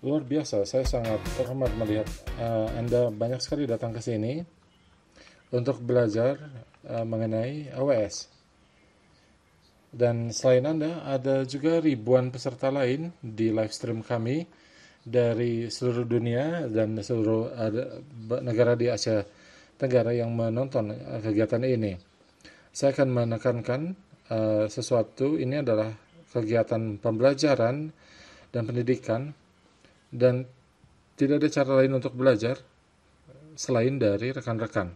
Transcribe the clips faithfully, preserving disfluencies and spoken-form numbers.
Luar biasa, saya sangat terhormat melihat uh, Anda banyak sekali datang ke sini untuk belajar uh, mengenai A W S. Dan selain Anda, ada juga ribuan peserta lain di live stream kami dari seluruh dunia dan seluruh ada, negara di Asia Tenggara yang menonton uh, kegiatan ini. Saya akan menekankan uh, sesuatu, ini adalah kegiatan pembelajaran dan pendidikan, dan tidak ada cara lain untuk belajar selain dari rekan-rekan.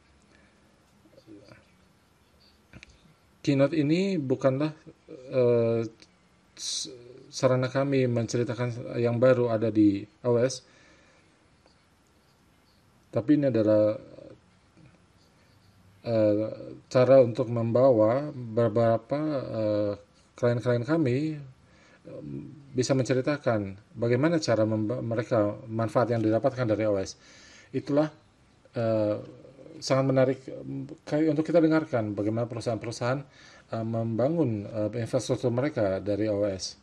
Keynote ini bukanlah uh, sarana kami menceritakan yang baru ada di A W S, tapi ini adalah uh, cara untuk membawa beberapa uh, klien-klien kami bisa menceritakan bagaimana cara mereka manfaat yang didapatkan dari A W S. Itulah uh, sangat menarik untuk kita dengarkan bagaimana perusahaan-perusahaan uh, membangun uh, infrastruktur mereka dari A W S.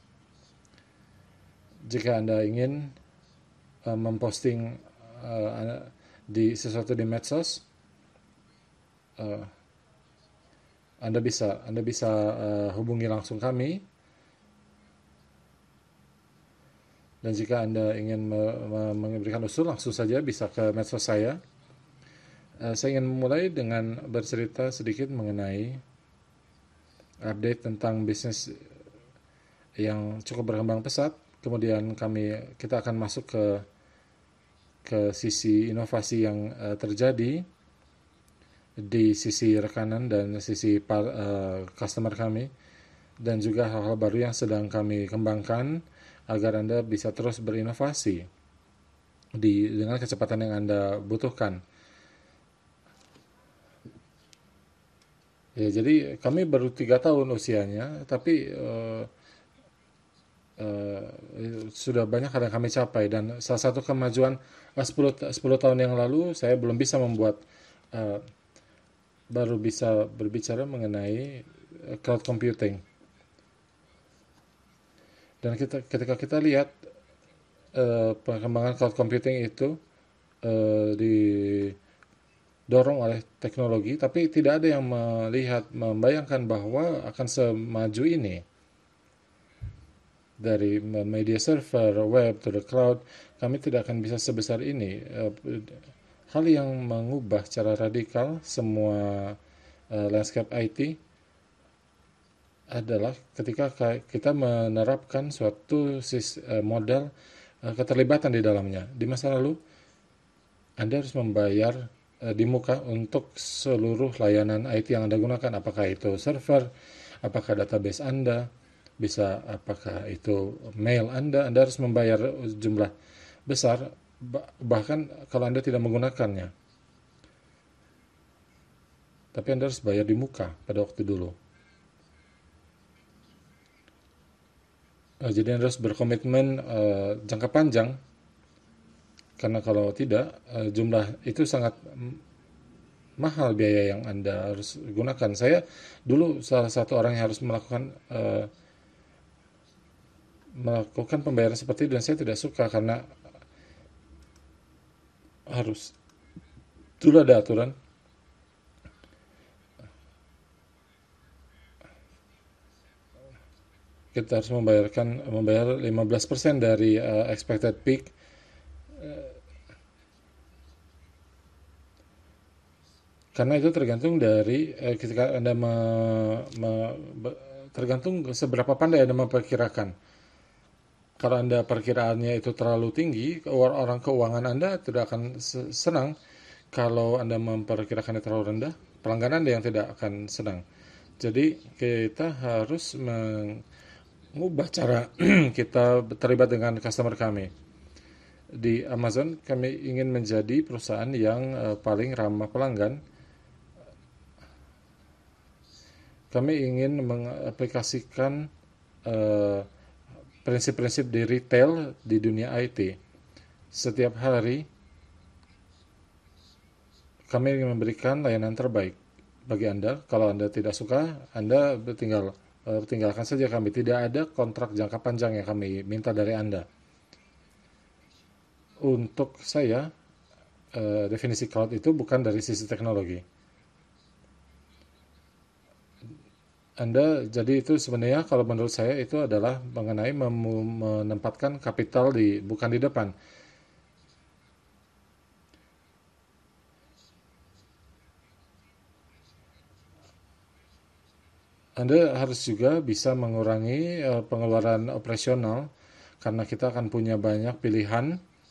Jika Anda ingin uh, memposting uh, di sesuatu di medsos, uh, Anda bisa Anda bisa uh, hubungi langsung kami. Dan jika Anda ingin memberikan usul, langsung saja bisa ke medsos saya. Saya ingin memulai dengan bercerita sedikit mengenai update tentang bisnis yang cukup berkembang pesat. Kemudian kami kita akan masuk ke ke sisi inovasi yang uh, terjadi di sisi rekanan dan sisi par, uh, customer kami, dan juga hal-hal baru yang sedang kami kembangkan agar Anda bisa terus berinovasi di dengan kecepatan yang Anda butuhkan. Ya, jadi kami baru tiga tahun usianya, tapi uh, uh, sudah banyak hal yang kami capai, dan salah satu kemajuan uh, sepuluh tahun yang lalu saya belum bisa membuat uh, baru bisa berbicara mengenai uh, cloud computing. Dan kita, ketika kita lihat uh, perkembangan cloud computing itu uh, didorong oleh teknologi, tapi tidak ada yang melihat, membayangkan bahwa akan semaju ini. Dari media server, web, to the cloud, kami tidak akan bisa sebesar ini. Uh, hal yang mengubah secara radikal semua uh, landscape I T adalah ketika kita menerapkan suatu model keterlibatan di dalamnya. Di masa lalu, Anda harus membayar di muka untuk seluruh layanan I T yang Anda gunakan, apakah itu server, apakah database Anda, bisa apakah itu mail Anda, Anda harus membayar jumlah besar, bahkan kalau Anda tidak menggunakannya. Tapi Anda harus bayar di muka pada waktu dulu. Jadi Anda harus berkomitmen uh, jangka panjang, karena kalau tidak, uh, jumlah itu sangat mahal biaya yang Anda harus gunakan. Saya dulu salah satu orang yang harus melakukan uh, melakukan pembayaran seperti itu, dan saya tidak suka karena harus dulu ada aturan. Kita harus membayarkan membayar lima belas persen dari uh, expected peak. Uh, karena itu tergantung dari uh, ketika Anda me, me, tergantung seberapa pandai Anda memperkirakan. Kalau Anda perkiraannya itu terlalu tinggi, orang keuangan Anda tidak akan senang. Kalau Anda memperkirakannya terlalu rendah, pelanggan Anda yang tidak akan senang. Jadi kita harus meng mengubah cara kita terlibat dengan customer kami. Di Amazon, kami ingin menjadi perusahaan yang uh, paling ramah pelanggan. Kami ingin mengaplikasikan uh, prinsip-prinsip di retail di dunia I T. Setiap hari, kami ingin memberikan layanan terbaik bagi Anda. Kalau Anda tidak suka, Anda tinggal tinggalkan saja kami. Tidak ada kontrak jangka panjang yang kami minta dari Anda. Untuk saya, uh, definisi cloud itu bukan dari sisi teknologi. Anda jadi itu sebenarnya kalau menurut saya itu adalah mengenai mem- menempatkan kapital di bukan di depan. Anda harus juga bisa mengurangi uh, pengeluaran operasional karena kita akan punya banyak pilihan,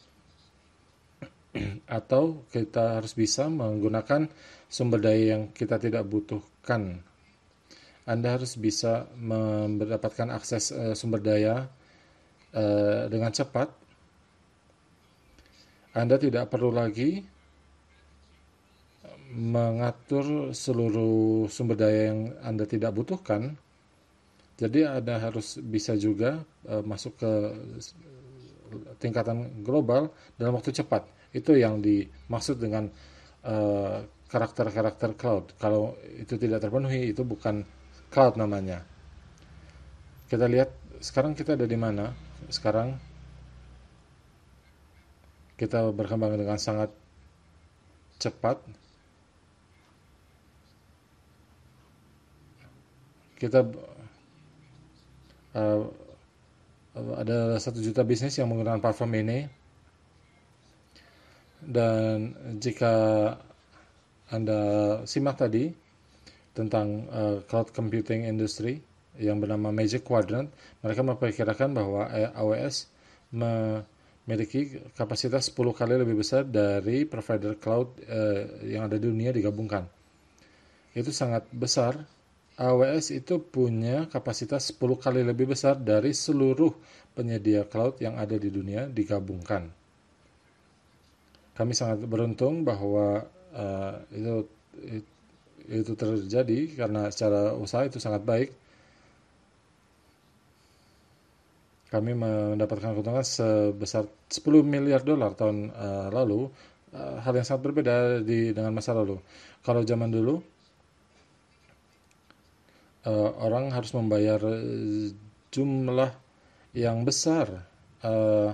atau kita harus bisa menggunakan sumber daya yang kita tidak butuhkan. Anda harus bisa mendapatkan akses uh, sumber daya uh, dengan cepat. Anda tidak perlu lagi mengatur seluruh sumber daya yang Anda tidak butuhkan. Jadi Anda harus bisa juga uh, masuk ke tingkatan global dalam waktu cepat. Itu yang dimaksud dengan uh, karakter-karakter cloud. Kalau itu tidak terpenuhi, itu bukan cloud namanya. Kita lihat sekarang kita ada di mana. Sekarang kita berkembang dengan sangat cepat. Kita uh, ada satu juta bisnis yang menggunakan platform ini, dan jika Anda simak tadi tentang uh, cloud computing industry yang bernama Magic Quadrant, mereka memperkirakan bahwa A W S memiliki kapasitas sepuluh kali lebih besar dari provider cloud uh, yang ada di dunia digabungkan. Itu sangat besar. A W S itu punya kapasitas sepuluh kali lebih besar dari seluruh penyedia cloud yang ada di dunia digabungkan. Kami sangat beruntung bahwa uh, itu, itu terjadi karena secara usaha itu sangat baik. Kami mendapatkan keuntungan sebesar sepuluh miliar dolar tahun uh, lalu, uh, hal yang sangat berbeda di, dengan masa lalu. Kalau zaman dulu, uh, orang harus membayar jumlah yang besar uh,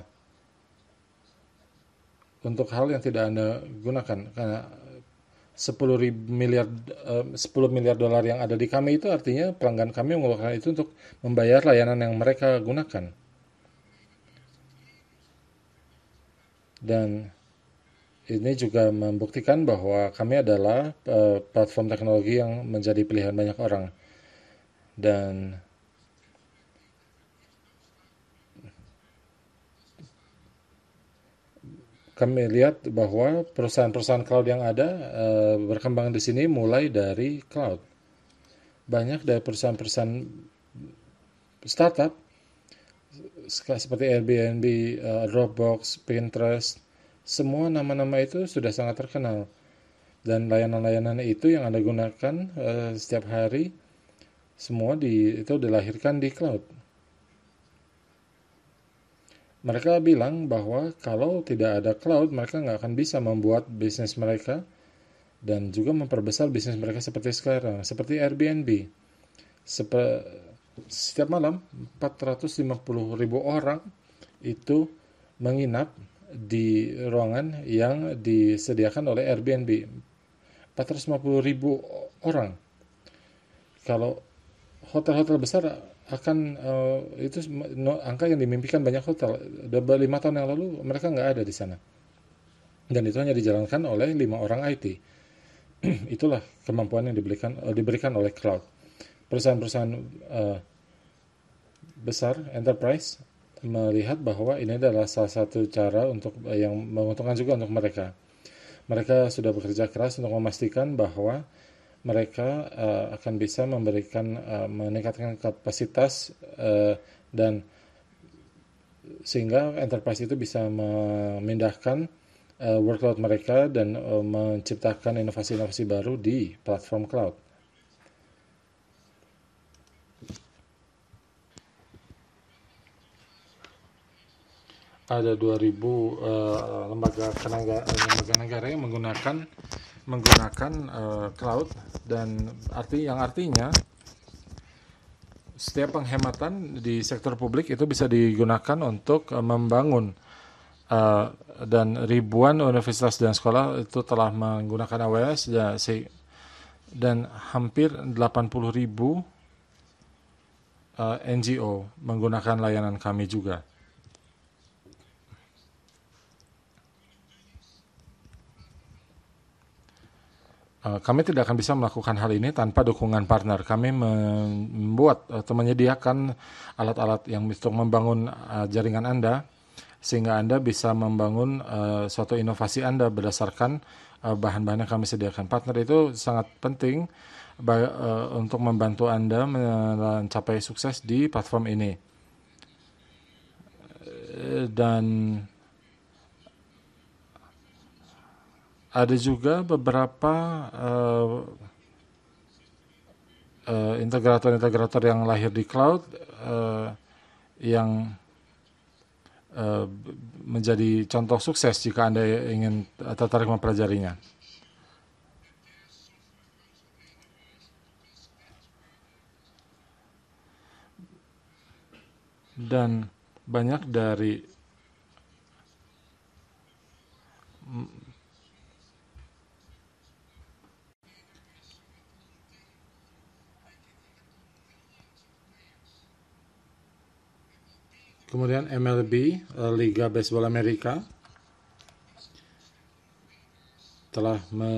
untuk hal yang tidak Anda gunakan, karena sepuluh miliar uh, sepuluh miliar dolar yang ada di kami itu artinya pelanggan kami mengeluarkan itu untuk membayar layanan yang mereka gunakan. Dan ini juga membuktikan bahwa kami adalah uh, platform teknologi yang menjadi pilihan banyak orang. Dan kami lihat bahwa perusahaan-perusahaan cloud yang ada uh, berkembang di sini mulai dari cloud. Banyak dari perusahaan-perusahaan startup seperti Airbnb, uh, Dropbox, Pinterest, semua nama-nama itu sudah sangat terkenal. Dan layanan-layanan itu yang Anda gunakan uh, setiap hari, semua di, itu dilahirkan di cloud. Mereka bilang bahwa kalau tidak ada cloud, mereka nggak akan bisa membuat bisnis mereka dan juga memperbesar bisnis mereka seperti sekarang. Seperti Airbnb. Sep- setiap malam, empat ratus lima puluh ribu orang itu menginap di ruangan yang disediakan oleh Airbnb. empat ratus lima puluh ribu orang. Kalau hotel-hotel besar akan uh, itu no, angka yang dimimpikan banyak hotel. Udah lima tahun yang lalu mereka nggak ada di sana, dan itu hanya dijalankan oleh lima orang I T. Itulah kemampuan yang diberikan uh, diberikan oleh cloud. Perusahaan-perusahaan uh, besar enterprise melihat bahwa ini adalah salah satu cara untuk uh, yang menguntungkan juga untuk mereka. Mereka sudah bekerja keras untuk memastikan bahwa mereka uh, akan bisa memberikan uh, meningkatkan kapasitas uh, dan sehingga enterprise itu bisa memindahkan uh, workload mereka dan uh, menciptakan inovasi-inovasi baru di platform cloud. Ada dua ribu uh, lembaga tenaga lembaga negara yang menggunakan menggunakan uh, cloud, dan arti yang artinya setiap penghematan di sektor publik itu bisa digunakan untuk uh, membangun uh, dan ribuan universitas dan sekolah itu telah menggunakan A W S dan hampir delapan puluh ribu N G O menggunakan layanan kami juga. Kami tidak akan bisa melakukan hal ini tanpa dukungan partner. Kami membuat atau menyediakan alat-alat yang untuk membangun jaringan Anda, sehingga Anda bisa membangun suatu inovasi Anda berdasarkan bahan-bahan yang kami sediakan. Partner itu sangat penting untuk membantu Anda mencapai sukses di platform ini. Dan ada juga beberapa uh, uh, integrator-integrator yang lahir di cloud uh, yang uh, menjadi contoh sukses jika Anda ingin tertarik mempelajarinya. Dan banyak dari kemudian M L B, Liga Baseball Amerika, telah me,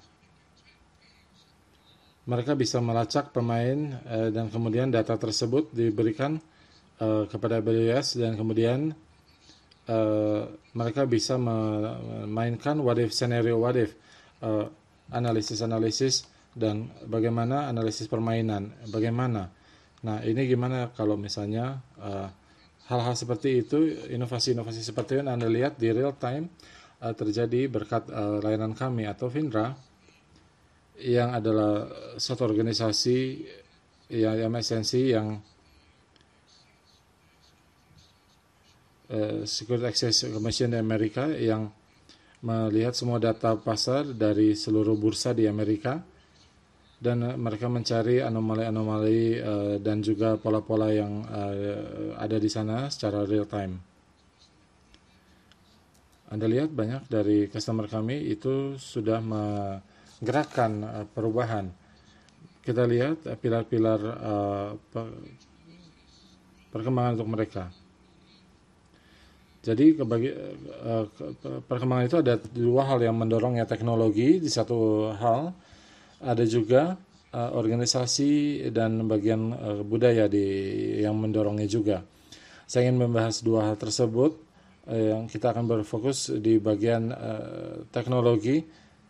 mereka bisa melacak pemain eh, dan kemudian data tersebut diberikan eh, kepada A W S dan kemudian eh, mereka bisa memainkan what if scenario, what if eh, analisis-analisis dan bagaimana analisis permainan, bagaimana. Nah, ini gimana kalau misalnya eh, hal-hal seperti itu, inovasi-inovasi seperti yang Anda lihat di real time uh, terjadi berkat uh, layanan kami atau Vindra, yang adalah suatu organisasi yang, yang esensi yang uh, Security Access Commission di Amerika yang melihat semua data pasar dari seluruh bursa di Amerika. Dan mereka mencari anomali-anomali uh, dan juga pola-pola yang uh, ada di sana secara real time. Anda lihat banyak dari customer kami itu sudah menggerakkan uh, perubahan. Kita lihat uh, pilar-pilar uh, perkembangan untuk mereka. Jadi kebagi, uh, perkembangan itu ada dua hal yang mendorongnya, teknologi di satu hal. Ada juga uh, organisasi dan bagian uh, budaya di yang mendorongnya juga. Saya ingin membahas dua hal tersebut uh, yang kita akan berfokus di bagian uh, teknologi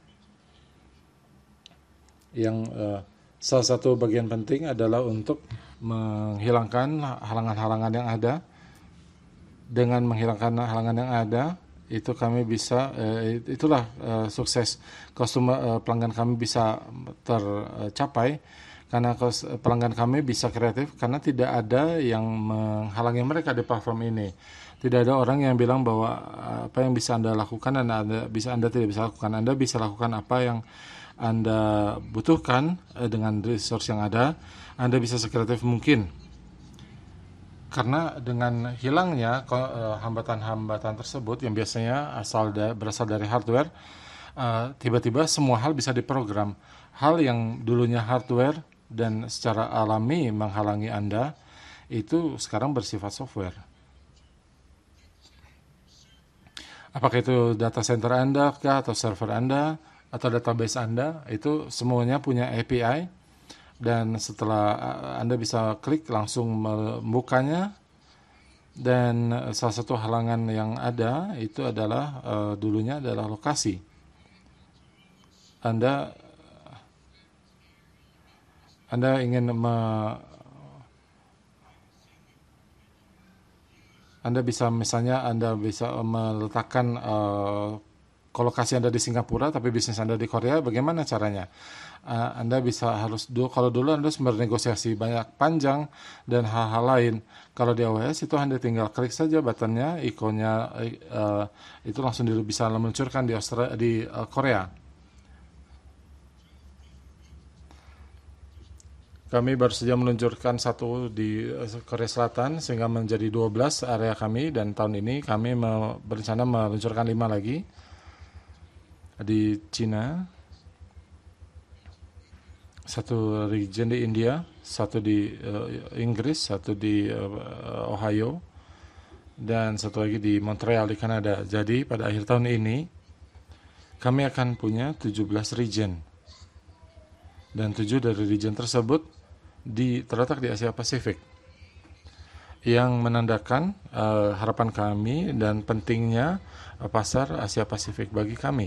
yang uh, salah satu bagian penting adalah untuk menghilangkan halangan-halangan yang ada. Dengan menghilangkan halangan yang ada, itu kami bisa eh, itulah eh, sukses customer eh, pelanggan kami bisa tercapai karena pelanggan kami bisa kreatif karena tidak ada yang menghalangi mereka di platform ini. Tidak ada orang yang bilang bahwa apa yang bisa Anda lakukan dan Anda bisa Anda tidak bisa lakukan. Anda bisa lakukan apa yang Anda butuhkan eh, dengan resource yang ada. Anda bisa sekreatif mungkin. Karena dengan hilangnya hambatan-hambatan tersebut yang biasanya asal da, berasal dari hardware, uh, tiba-tiba semua hal bisa diprogram. Hal yang dulunya hardware dan secara alami menghalangi Anda, itu sekarang bersifat software. Apakah itu data center Anda kah, atau server Anda, atau database Anda, itu semuanya punya A P I. Dan setelah Anda bisa klik langsung membukanya, dan salah satu halangan yang ada itu adalah uh, dulunya adalah lokasi. Anda Anda ingin me, Anda bisa misalnya Anda bisa meletakkan uh, kolokasi Anda di Singapura tapi bisnis Anda di Korea, bagaimana caranya? Uh, anda bisa harus dulu, kalau dulu Anda harus bernegosiasi banyak panjang dan hal-hal lain. Kalau di A W S itu Anda tinggal klik saja buttonnya, ikonnya uh, itu langsung bisa meluncurkan di Australia, di uh, Korea. Kami baru saja meluncurkan satu di Korea Selatan sehingga menjadi dua belas area kami, dan tahun ini kami berencana meluncurkan lima lagi di Cina, satu region di India, satu di uh, Inggris, satu di uh, Ohio, dan satu lagi di Montreal di Kanada. Jadi pada akhir tahun ini kami akan punya tujuh belas region, dan tujuh dari region tersebut di terletak di Asia Pasifik, yang menandakan uh, harapan kami dan pentingnya uh, pasar Asia Pasifik bagi kami.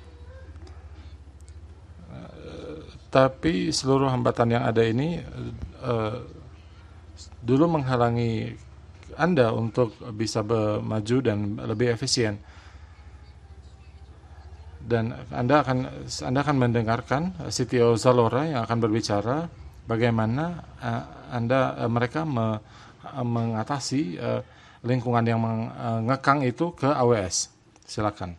Uh, tapi seluruh hambatan yang ada ini uh, dulu menghalangi Anda untuk bisa maju dan lebih efisien. Dan Anda akan Anda akan mendengarkan C T O Zalora yang akan berbicara bagaimana uh, Anda uh, mereka me, uh, mengatasi uh, lingkungan yang mengekang itu ke A W S. Silakan.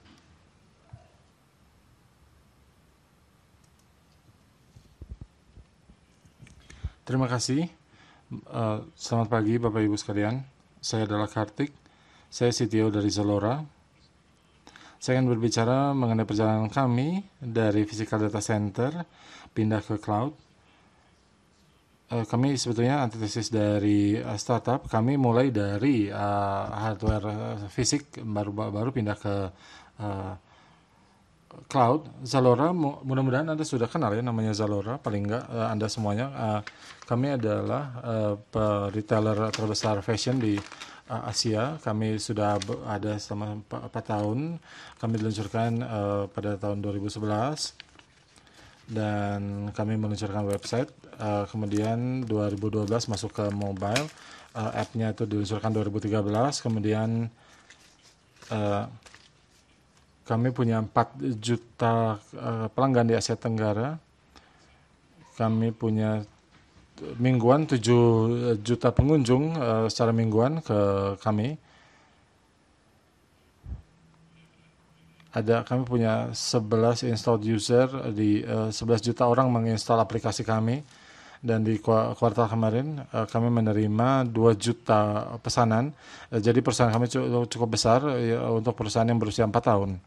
Terima kasih. Uh, selamat pagi Bapak Ibu sekalian. Saya adalah Kartik. Saya C T O dari Zalora. Saya akan berbicara mengenai perjalanan kami dari physical data center pindah ke cloud. Kami sebetulnya antitesis dari startup. Kami mulai dari uh, hardware fisik, baru baru pindah ke uh, cloud. Zalora, mudah-mudahan Anda sudah kenal ya namanya Zalora, paling enggak uh, Anda semuanya. Uh, kami adalah uh, retailer terbesar fashion di uh, Asia. Kami sudah ada selama empat tahun. Kami diluncurkan uh, pada tahun dua ribu sebelas. Dan kami meluncurkan website, uh, kemudian dua ribu dua belas masuk ke mobile, uh, app-nya itu diluncurkan dua ribu tiga belas, kemudian uh, kami punya empat juta uh, pelanggan di Asia Tenggara, kami punya mingguan tujuh juta pengunjung uh, secara mingguan ke kami. Ada kami punya sebelas installed user, di uh, sebelas juta orang menginstal aplikasi kami, dan di kuartal kemarin uh, kami menerima dua juta pesanan. Uh, jadi perusahaan kami cukup, cukup besar uh, untuk perusahaan yang berusia empat tahun.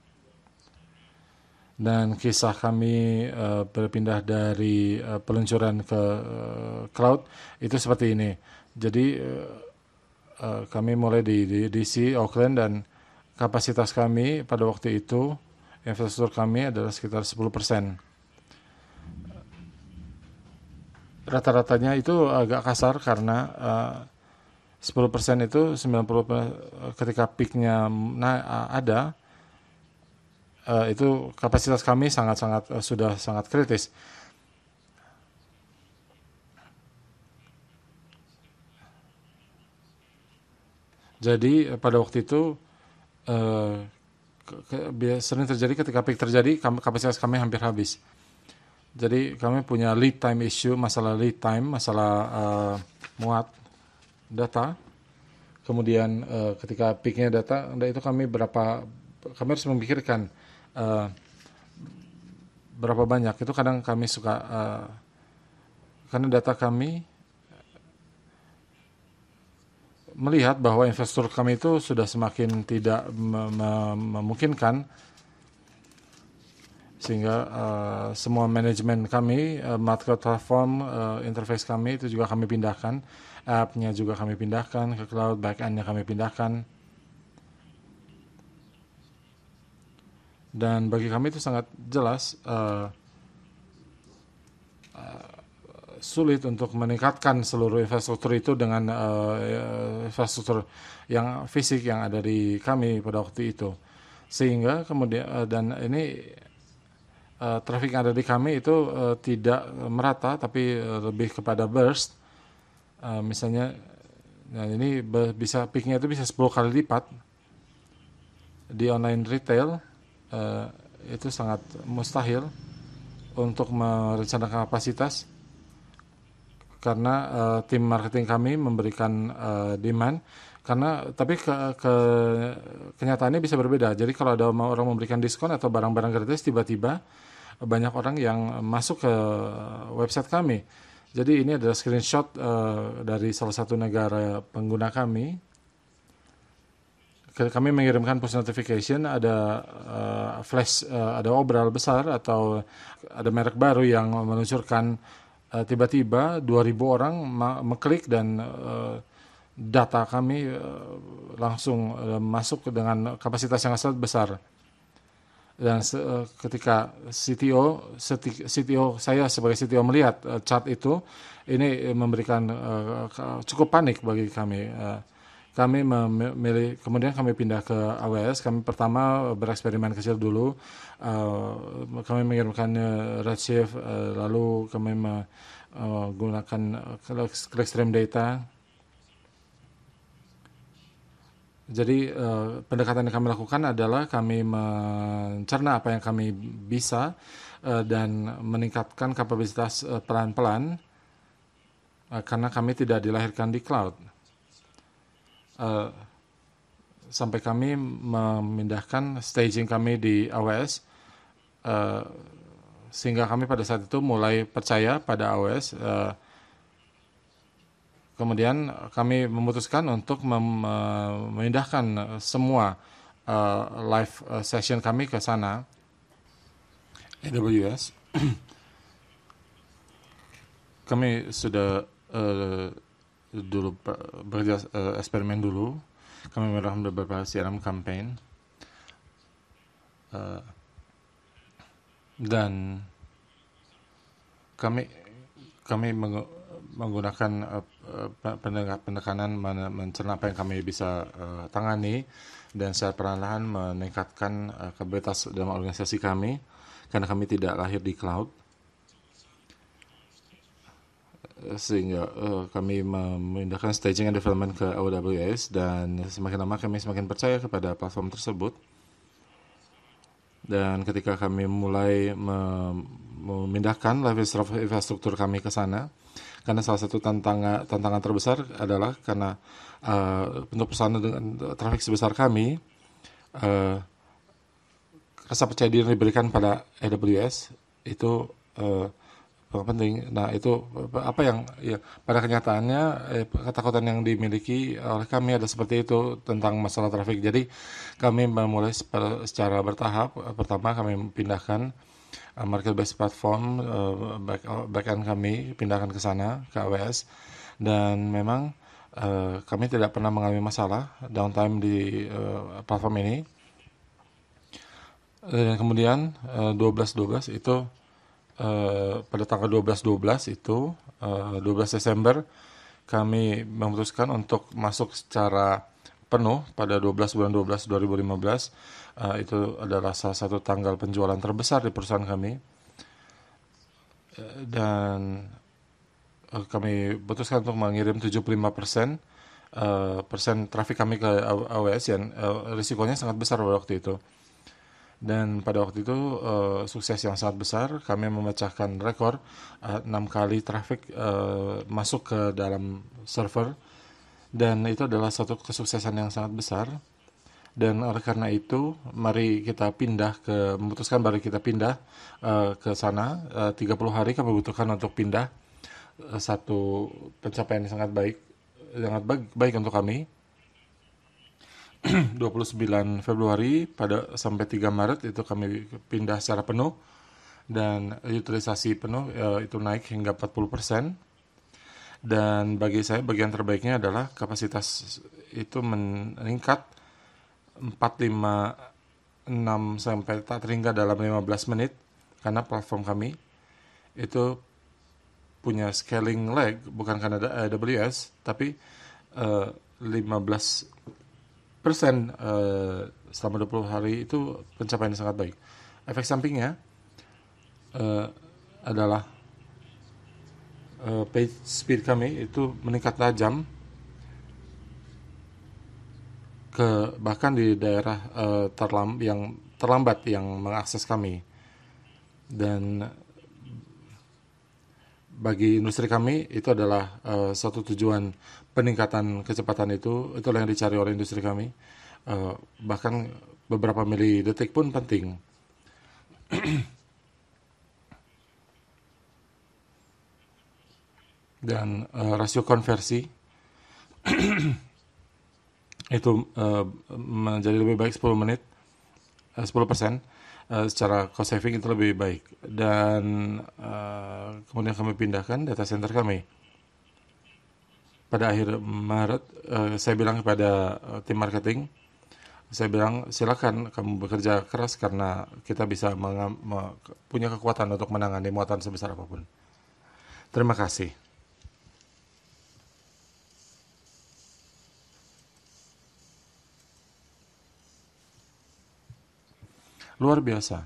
Dan kisah kami uh, berpindah dari uh, peluncuran ke uh, cloud itu seperti ini. Jadi uh, uh, kami mulai di, di D C, Auckland, dan kapasitas kami pada waktu itu, infrastruktur kami adalah sekitar sepuluh persen. Rata-ratanya itu agak kasar karena uh, sepuluh persen itu sembilan puluh persen ketika peaknya nah, ada, uh, itu kapasitas kami sangat-sangat uh, sudah sangat kritis. Jadi pada waktu itu Uh, ke, ke, sering terjadi ketika peak terjadi, kapasitas kami hampir habis. Jadi kami punya lead time issue, masalah lead time, masalah uh, muat data. Kemudian uh, ketika peaknya data, itu kami berapa, kami harus memikirkan uh, berapa banyak. Itu kadang kami suka, uh, karena data kami melihat bahwa infrastruktur kami itu sudah semakin tidak memungkinkan, sehingga uh, semua manajemen kami, uh, market platform, uh, interface kami itu juga kami pindahkan, app-nya juga kami pindahkan ke cloud, back-end-nya kami pindahkan. Dan bagi kami itu sangat jelas uh, uh, sulit untuk meningkatkan seluruh infrastruktur itu dengan uh, infrastruktur yang fisik yang ada di kami pada waktu itu. Sehingga kemudian uh, dan ini uh, traffic yang ada di kami itu uh, tidak merata, tapi uh, lebih kepada burst. Uh, misalnya, nah ini bisa peaknya itu bisa sepuluh kali lipat di online retail. Uh, itu sangat mustahil untuk merencanakan kapasitas, karena uh, tim marketing kami memberikan uh, demand, karena tapi ke, ke kenyataannya bisa berbeda. Jadi kalau ada orang memberikan diskon atau barang-barang gratis, tiba-tiba banyak orang yang masuk ke website kami. Jadi ini adalah screenshot uh, dari salah satu negara pengguna kami. Kami mengirimkan push notification, ada uh, flash, uh, ada obral besar atau ada merek baru yang meluncurkan uh, tiba-tiba dua ribu orang mengklik dan uh, data kami uh, langsung uh, masuk dengan kapasitas yang sangat besar. Dan uh, ketika C T O, C T O saya sebagai C T O melihat uh, chart itu, ini memberikan uh, cukup panik bagi kami. Uh, kami memilih, kemudian kami pindah ke A W S. Kami pertama bereksperimen kecil dulu. Uh, kami mengirimkan uh, Redshift, uh, lalu kami menggunakan uh, Clickstream data. Jadi uh, pendekatan yang kami lakukan adalah kami mencerna apa yang kami bisa uh, dan meningkatkan kapasitas uh, pelan-pelan uh, karena kami tidak dilahirkan di cloud. Uh, sampai kami memindahkan staging kami di A W S uh, sehingga kami pada saat itu mulai percaya pada A W S. Uh, Kemudian kami memutuskan untuk mem- memindahkan semua uh, live session kami ke sana, A W S. Kami sudah uh, dulu bekerja uh, eksperimen dulu. Kami melakukan beberapa C R M campaign uh, dan kami kami meng- menggunakan uh, pendekatan mencerna apa yang kami bisa uh, tangani dan secara perlahan meningkatkan uh, kapasitas dalam organisasi kami karena kami tidak lahir di cloud, sehingga uh, kami memindahkan staging and development ke A W S dan semakin lama kami semakin percaya kepada platform tersebut. Dan ketika kami mulai memindahkan live infrastruktur kami ke sana, karena salah satu tantangan tantangan terbesar adalah karena uh, untuk perusahaan dengan trafik sebesar kami, uh, rasa percaya diri yang diberikan pada A W S itu uh, penting. Nah, itu apa yang ya, pada kenyataannya eh, ketakutan yang dimiliki oleh kami ada seperti itu tentang masalah trafik. Jadi kami memulai secara bertahap. Pertama kami pindahkan uh, market-based platform uh, back, back-end kami pindahkan ke sana ke A W S, dan memang uh, kami tidak pernah mengalami masalah downtime di uh, platform ini. Dan kemudian uh, dua belas dua belas itu Uh, pada tanggal dua belas dua belas itu uh, dua belas Desember kami memutuskan untuk masuk secara penuh pada dua belas bulan dua belas dua ribu lima belas. Uh, itu adalah salah satu tanggal penjualan terbesar di perusahaan kami, uh, dan uh, kami putuskan untuk mengirim tujuh puluh lima persen uh, persen trafik kami ke A W S, dan uh, risikonya sangat besar pada waktu itu. Dan pada waktu itu uh, sukses yang sangat besar. Kami memecahkan rekor uh, enam kali traffic uh, masuk ke dalam server, dan itu adalah satu kesuksesan yang sangat besar. Dan oleh karena itu mari kita pindah ke memutuskan mari kita pindah uh, ke sana. uh, tiga puluh hari kami butuhkan untuk pindah. Uh, satu pencapaian yang sangat baik sangat baik, baik untuk kami. dua puluh sembilan Februari pada sampai tiga Maret itu kami pindah secara penuh, dan utilisasi penuh e, itu naik hingga empat puluh persen. Dan bagi saya bagian terbaiknya adalah kapasitas itu meningkat empat ratus lima puluh enam sampai tak terhingga dalam lima belas menit, karena platform kami itu punya scaling lag bukan karena A W S, tapi e, lima belas persen uh, selama dua puluh hari itu pencapaian yang sangat baik. Efek sampingnya uh, adalah uh, page speed kami itu meningkat tajam ke bahkan di daerah uh, terlam yang terlambat yang mengakses kami. Dan bagi industri kami itu adalah uh, satu tujuan peningkatan kecepatan itu, itulah yang dicari oleh industri kami. Uh, bahkan beberapa milidetik pun penting. dan uh, rasio konversi itu uh, menjadi lebih baik sepuluh menit, uh, sepuluh persen uh, secara cost saving itu lebih baik. Dan uh, kemudian kami pindahkan data center kami. Pada akhir Maret, uh, saya bilang kepada uh, tim marketing, saya bilang silakan kamu bekerja keras karena kita bisa mengam, me, punya kekuatan untuk menangani muatan sebesar apapun. Terima kasih. Luar biasa.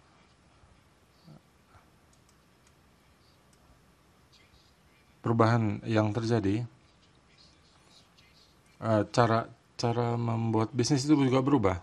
Perubahan yang terjadi, uh, cara cara membuat bisnis itu juga berubah.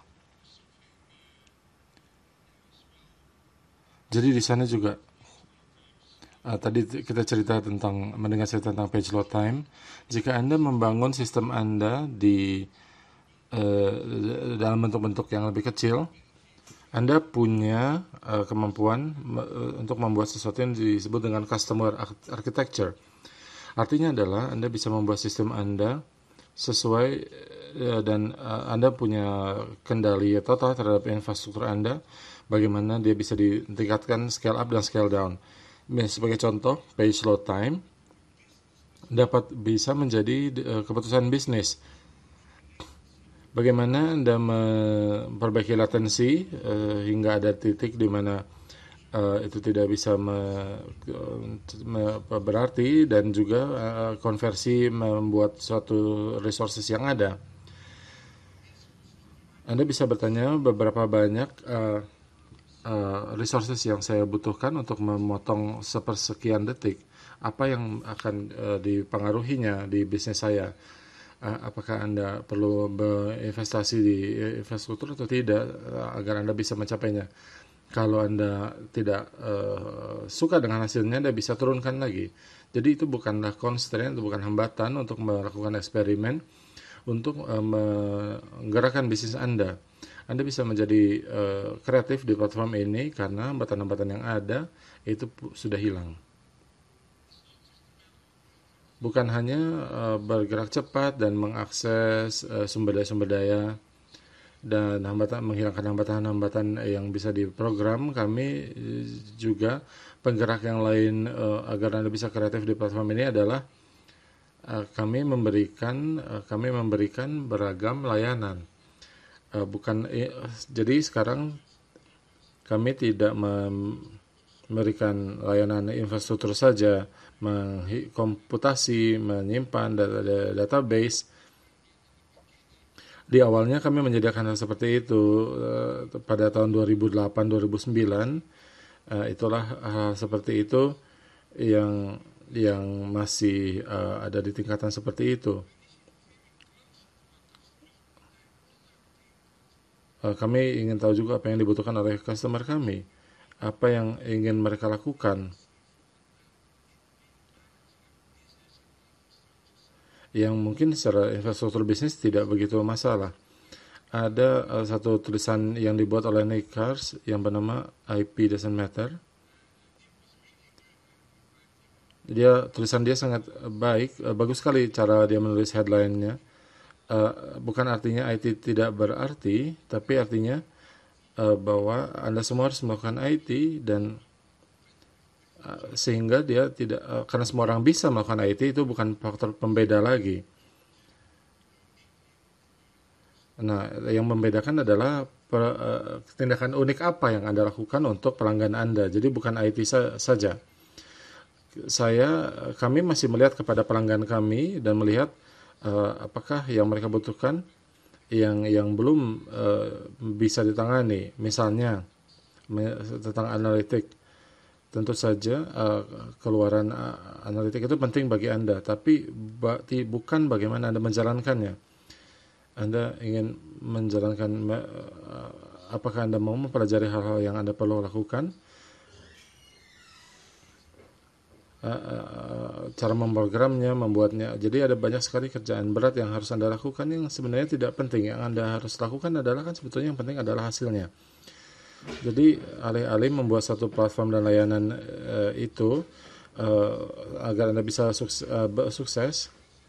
Jadi di sana juga uh, tadi kita cerita tentang mendengar cerita tentang page load time. Jika Anda membangun sistem Anda di uh, dalam bentuk-bentuk yang lebih kecil, Anda punya uh, kemampuan uh, untuk membuat sesuatu yang disebut dengan customer architecture. Artinya adalah Anda bisa membuat sistem Anda sesuai uh, dan uh, Anda punya kendali total terhadap infrastruktur Anda, bagaimana dia bisa ditingkatkan scale up dan scale down. Sebagai contoh, page load time dapat bisa menjadi uh, keputusan bisnis. Bagaimana Anda memperbaiki latensi uh, hingga ada titik di mana uh, itu tidak bisa me, me, berarti, dan juga uh, konversi membuat suatu resources yang ada. Anda bisa bertanya beberapa banyak uh, uh, resources yang saya butuhkan untuk memotong sepersekian detik. Apa yang akan uh, dipengaruhinya di bisnis saya? Apakah Anda perlu berinvestasi di infrastruktur atau tidak agar Anda bisa mencapainya. Kalau Anda tidak uh, suka dengan hasilnya, Anda bisa turunkan lagi. Jadi itu bukanlah constraint, itu bukan hambatan untuk melakukan eksperimen, untuk uh, menggerakkan bisnis Anda. Anda bisa menjadi uh, kreatif di platform ini karena hambatan-hambatan yang ada itu sudah hilang. Bukan hanya uh, bergerak cepat dan mengakses uh, sumber daya-sumber daya dan hambatan, menghilangkan hambatan-hambatan yang bisa diprogram, kami juga penggerak yang lain uh, agar Anda bisa kreatif di platform ini adalah uh, kami memberikan uh, kami memberikan beragam layanan. Uh, bukan uh, jadi sekarang kami tidak memberikan layanan infrastruktur saja, mengkomputasi, menyimpan data, database. Di awalnya kami menyediakan hal seperti itu uh, pada tahun dua ribu delapan dua ribu sembilan. Uh, itulah hal seperti itu yang yang masih uh, ada di tingkatan seperti itu. Uh, kami ingin tahu juga apa yang dibutuhkan oleh customer kami, apa yang ingin mereka lakukan. Yang mungkin secara infrastruktur bisnis tidak begitu masalah. Ada uh, satu tulisan yang dibuat oleh Nick Kars yang bernama I P Doesn't Matter. Dia tulisan dia sangat baik, uh, bagus sekali cara dia menulis headline-nya. Uh, bukan artinya I T tidak berarti, tapi artinya uh, bahwa Anda semua harus melakukan I T dan sehingga dia tidak, karena semua orang bisa melakukan I T, itu bukan faktor pembeda lagi. Nah, yang membedakan adalah per, uh, tindakan unik apa yang Anda lakukan untuk pelanggan Anda. Jadi bukan I T sa- saja. Saya, kami masih melihat kepada pelanggan kami dan melihat uh, apakah yang mereka butuhkan yang yang belum uh, bisa ditangani. Misalnya tentang analitik. Tentu saja uh, keluaran uh, analitik itu penting bagi Anda, tapi ba- bukan bagaimana Anda menjalankannya. Anda ingin menjalankan, uh, apakah Anda mau mempelajari hal-hal yang Anda perlu lakukan, uh, uh, cara memprogramnya, membuatnya. Jadi ada banyak sekali kerjaan berat yang harus Anda lakukan yang sebenarnya tidak penting. Yang Anda harus lakukan adalah kan sebetulnya yang penting adalah hasilnya. Jadi alih-alih membuat satu platform dan layanan uh, itu uh, agar Anda bisa sukses, uh, sukses,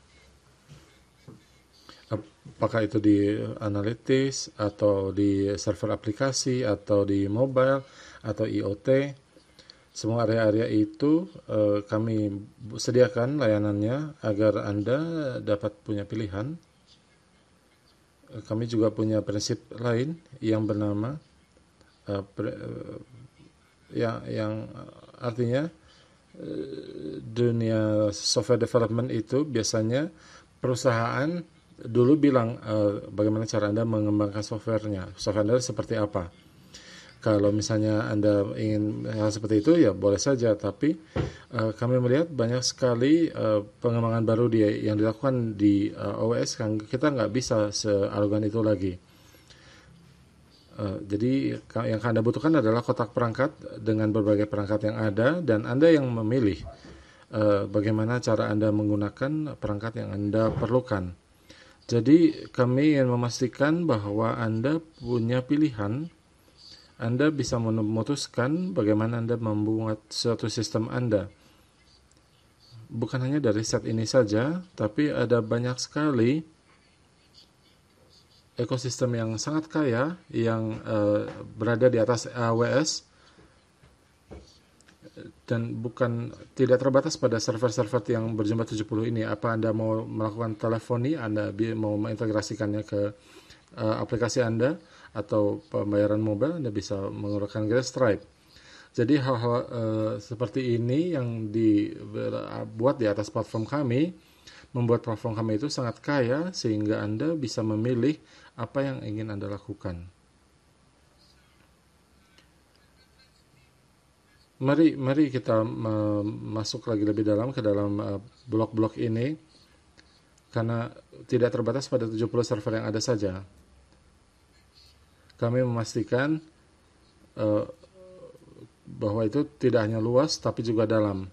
apakah itu di analytics atau di server aplikasi atau di mobile atau I O T. Semua area-area itu uh, kami sediakan layanannya agar Anda dapat punya pilihan. Kami juga punya prinsip lain yang bernama uh, pre, uh, yang, yang artinya uh, dunia software development itu biasanya perusahaan dulu bilang uh, bagaimana cara Anda mengembangkan softwarenya, software Anda seperti apa. Kalau misalnya Anda ingin hal seperti itu, ya boleh saja. Tapi uh, kami melihat banyak sekali uh, pengembangan baru dia yang dilakukan di uh, A W S. Kan kita nggak bisa searogan itu lagi. Uh, jadi yang Anda butuhkan adalah kotak perangkat dengan berbagai perangkat yang ada, dan Anda yang memilih uh, bagaimana cara Anda menggunakan perangkat yang Anda perlukan. Jadi kami ingin memastikan bahwa Anda punya pilihan. Anda bisa memutuskan bagaimana Anda membuat suatu sistem Anda. Bukan hanya dari set ini saja, tapi ada banyak sekali ekosistem yang sangat kaya yang uh, berada di atas A W S dan bukan tidak terbatas pada server-server yang berjumlah tujuh puluh ini. Apa Anda mau melakukan teleponi, Anda mau mengintegrasikannya ke uh, aplikasi Anda, atau pembayaran mobile, Anda bisa menggunakan Stripe. Jadi hal-hal uh, seperti ini yang dibuat di atas platform kami, membuat platform kami itu sangat kaya sehingga Anda bisa memilih apa yang ingin Anda lakukan. Mari mari kita uh, masuk lagi lebih dalam ke dalam uh, blok-blok ini, karena tidak terbatas pada tujuh puluh server yang ada saja. Kami memastikan uh, bahwa itu tidak hanya luas tapi juga dalam.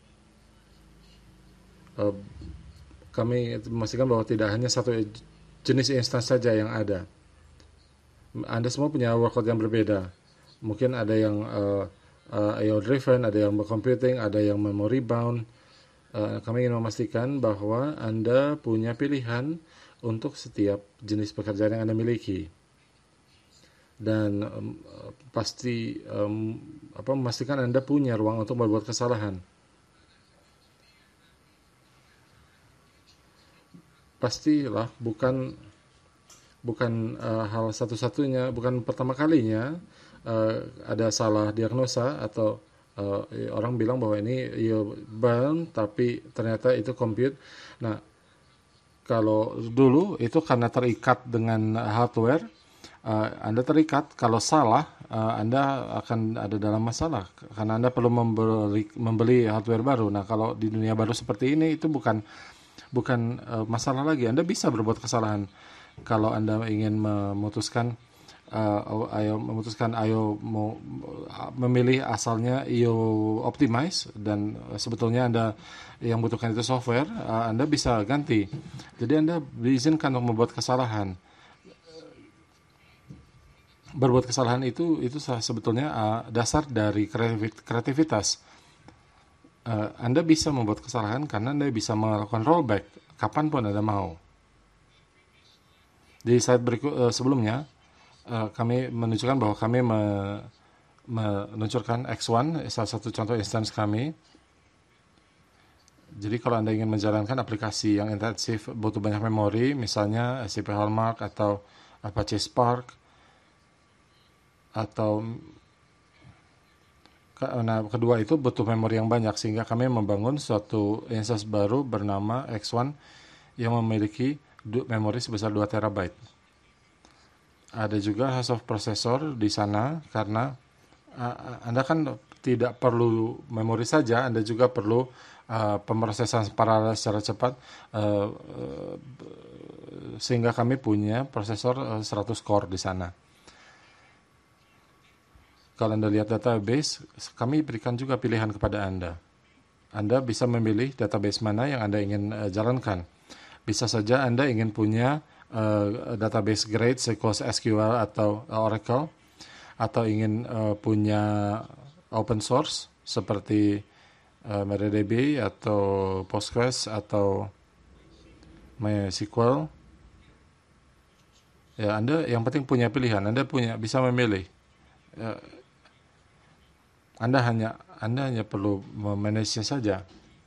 Uh, kami memastikan bahwa tidak hanya satu jenis instance saja yang ada. Anda semua punya workload yang berbeda. Mungkin ada yang uh, uh, I O driven, ada yang computing, ada yang memory bound. Uh, kami ingin memastikan bahwa Anda punya pilihan untuk setiap jenis pekerjaan yang Anda miliki. Dan um, pasti um, apa memastikan Anda punya ruang untuk berbuat kesalahan. Pastilah bukan bukan uh, hal satu-satunya, bukan pertama kalinya uh, ada salah diagnosa atau uh, orang bilang bahwa ini you burn tapi ternyata itu compute. Nah, kalau dulu itu karena terikat dengan hardware, Uh, Anda terikat. Kalau salah, uh, Anda akan ada dalam masalah karena Anda perlu membeli, membeli hardware baru. Nah, kalau di dunia baru seperti ini itu bukan bukan uh, masalah lagi. Anda bisa berbuat kesalahan. Kalau Anda ingin memutuskan uh, ayo memutuskan ayo mau memilih asalnya I O optimize dan uh, sebetulnya Anda yang butuhkan itu software, uh, Anda bisa ganti. Jadi Anda diizinkan untuk membuat kesalahan. Berbuat kesalahan itu itu sebetulnya uh, dasar dari kreativitas. Uh, Anda bisa membuat kesalahan karena Anda bisa melakukan rollback kapanpun Anda mau. Di slide berikut uh, sebelumnya uh, kami menunjukkan bahwa kami me, meluncurkan X satu, salah satu contoh instance kami. Jadi kalau Anda ingin menjalankan aplikasi yang intensif butuh banyak memori, misalnya S C P Hallmark atau Apache Spark, atau nah, kedua itu butuh memori yang banyak, sehingga kami membangun suatu instance baru bernama X satu yang memiliki memori sebesar dua terabyte. Ada juga host of processor di sana karena uh, Anda kan tidak perlu memori saja, Anda juga perlu uh, pemrosesan paralel secara cepat, uh, uh, sehingga kami punya prosesor uh, seratus core di sana. Kalau Anda lihat database, kami berikan juga pilihan kepada Anda. Anda bisa memilih database mana yang Anda ingin uh, jalankan. Bisa saja Anda ingin punya uh, database grade seperti S Q L atau Oracle, atau ingin uh, punya open source seperti uh, MariaDB atau Postgres atau MySQL. Ya, Anda yang penting punya pilihan, Anda punya bisa memilih. Ya, Anda hanya Anda hanya perlu memanage-nya saja.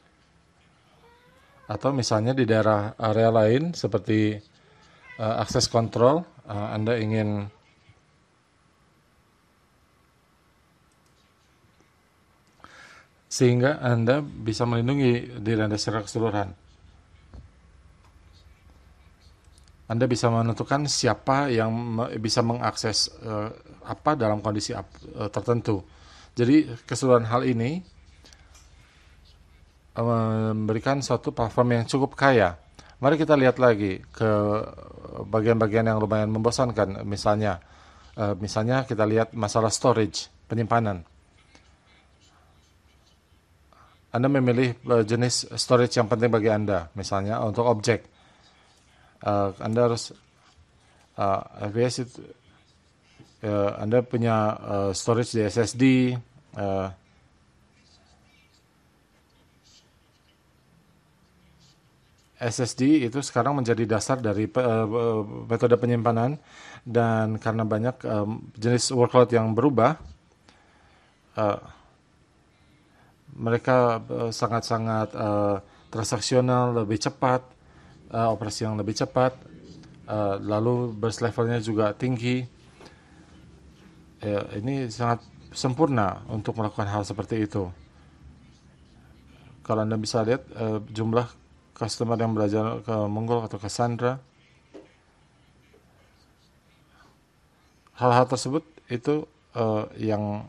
Atau misalnya di daerah area lain seperti uh, akses kontrol, uh, Anda ingin sehingga Anda bisa melindungi diri Anda secara keseluruhan. Anda bisa menentukan siapa yang bisa mengakses uh, apa dalam kondisi uh, tertentu. Jadi keseluruhan hal ini uh, memberikan suatu platform yang cukup kaya. Mari kita lihat lagi ke bagian-bagian yang lumayan membosankan. Misalnya, uh, misalnya kita lihat masalah storage, penyimpanan. Anda memilih uh, jenis storage yang penting bagi Anda, misalnya untuk objek. Uh, Anda harus uh, A W S itu uh, Anda punya uh, storage di S S D, uh, S S D itu sekarang menjadi dasar dari uh, metode penyimpanan, dan karena banyak um, jenis workload yang berubah, uh, mereka uh, sangat-sangat uh, transaksional, lebih cepat, uh, operasi yang lebih cepat, uh, lalu burst levelnya juga tinggi. Uh, ini sangat sempurna untuk melakukan hal seperti itu. Kalau Anda bisa lihat uh, jumlah customer yang belajar ke Mongo atau Cassandra, hal-hal tersebut itu uh, yang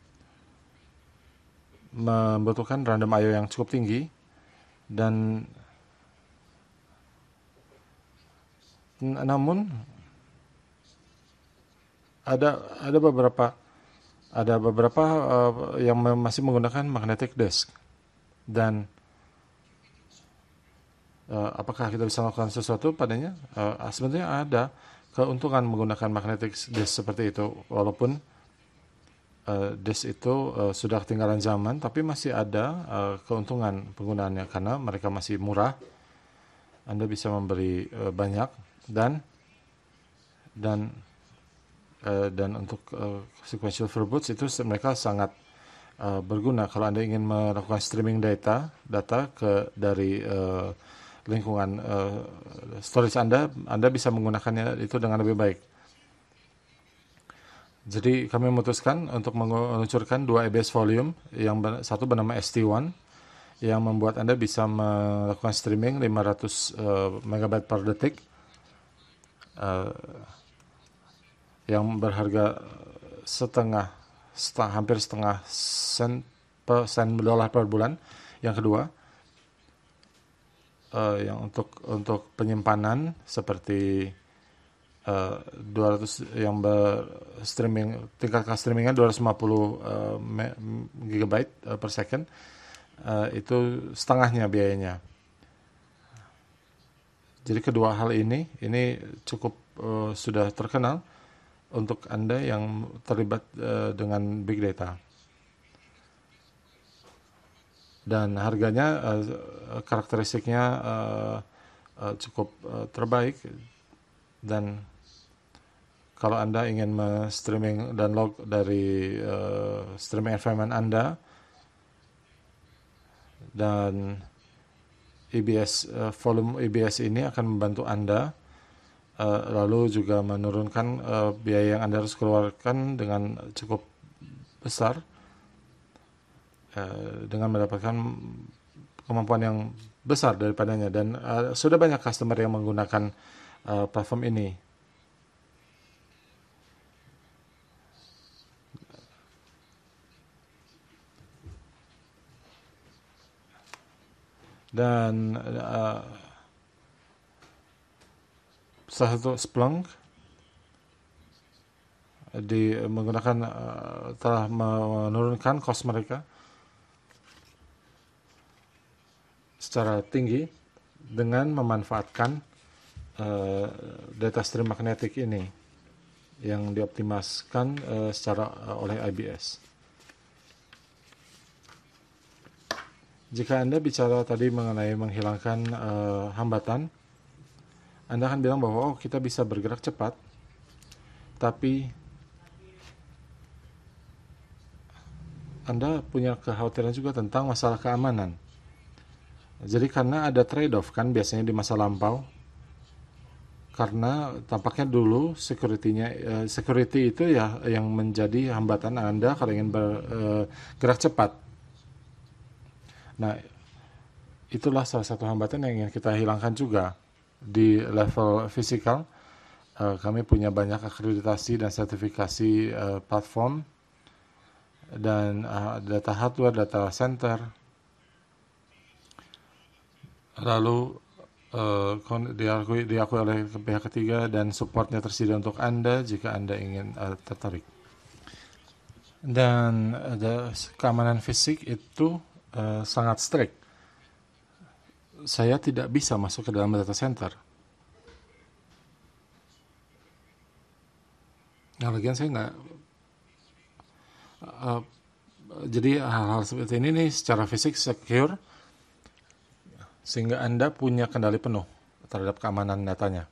membutuhkan random I O yang cukup tinggi, dan namun ada ada beberapa ada beberapa uh, yang masih menggunakan magnetic disk, dan uh, apakah kita bisa melakukan sesuatu padanya? Uh, sebenarnya ada keuntungan menggunakan magnetic disk seperti itu, walaupun Uh, disk itu uh, sudah ketinggalan zaman, tapi masih ada uh, keuntungan penggunaannya karena mereka masih murah. Anda bisa memberi uh, banyak, dan dan uh, dan untuk uh, sequential verboots itu mereka sangat uh, berguna kalau Anda ingin melakukan streaming data data ke dari uh, lingkungan uh, storage Anda. Anda bisa menggunakannya itu dengan lebih baik. Jadi kami memutuskan untuk meluncurkan dua A W S volume, yang satu bernama S T satu, yang membuat Anda bisa melakukan streaming lima ratus uh, megabyte per detik, uh, yang berharga setengah, setengah hampir setengah sen per sen dolar per bulan. Yang kedua, uh, yang untuk untuk penyimpanan seperti Uh, dua ratus yang ber streaming, tingkat streamingnya dua ratus lima puluh uh, gigabyte uh, per second, uh, itu setengahnya biayanya. Jadi kedua hal ini ini cukup uh, sudah terkenal untuk Anda yang terlibat uh, dengan big data, dan harganya uh, karakteristiknya uh, uh, cukup uh, terbaik. Dan kalau Anda ingin streaming dan log dari uh, streaming environment Anda, dan E B S uh, volume E B S ini akan membantu Anda, uh, lalu juga menurunkan uh, biaya yang Anda harus keluarkan dengan cukup besar, uh, dengan mendapatkan kemampuan yang besar daripadanya. Dan uh, sudah banyak customer yang menggunakan uh, platform ini. Dan uh, salah satu Splunk di menggunakan uh, telah menurunkan cost mereka secara tinggi dengan memanfaatkan uh, data stream magnetik ini yang dioptimalkan uh, secara uh, oleh A W S. Jika Anda bicara tadi mengenai menghilangkan uh, hambatan, Anda akan bilang bahwa oh, kita bisa bergerak cepat, tapi Anda punya kekhawatiran juga tentang masalah keamanan. Jadi karena ada trade-off kan biasanya di masa lampau, karena tampaknya dulu security-nya uh, security itu ya yang menjadi hambatan Anda kalau ingin bergerak uh, cepat. Nah, itulah salah satu hambatan yang ingin kita hilangkan juga di level fisikal. Uh, kami punya banyak akreditasi dan sertifikasi uh, platform dan uh, data hardware, data center. Lalu uh, diakui, diakui oleh pihak ketiga dan supportnya tersedia untuk Anda jika Anda ingin uh, tertarik. Dan uh, keamanan fisik itu uh, sangat strict. Saya tidak bisa masuk ke dalam data center. Nah, lagian saya nggak. Uh, jadi hal-hal seperti ini nih secara fisik secure, sehingga Anda punya kendali penuh terhadap keamanan datanya.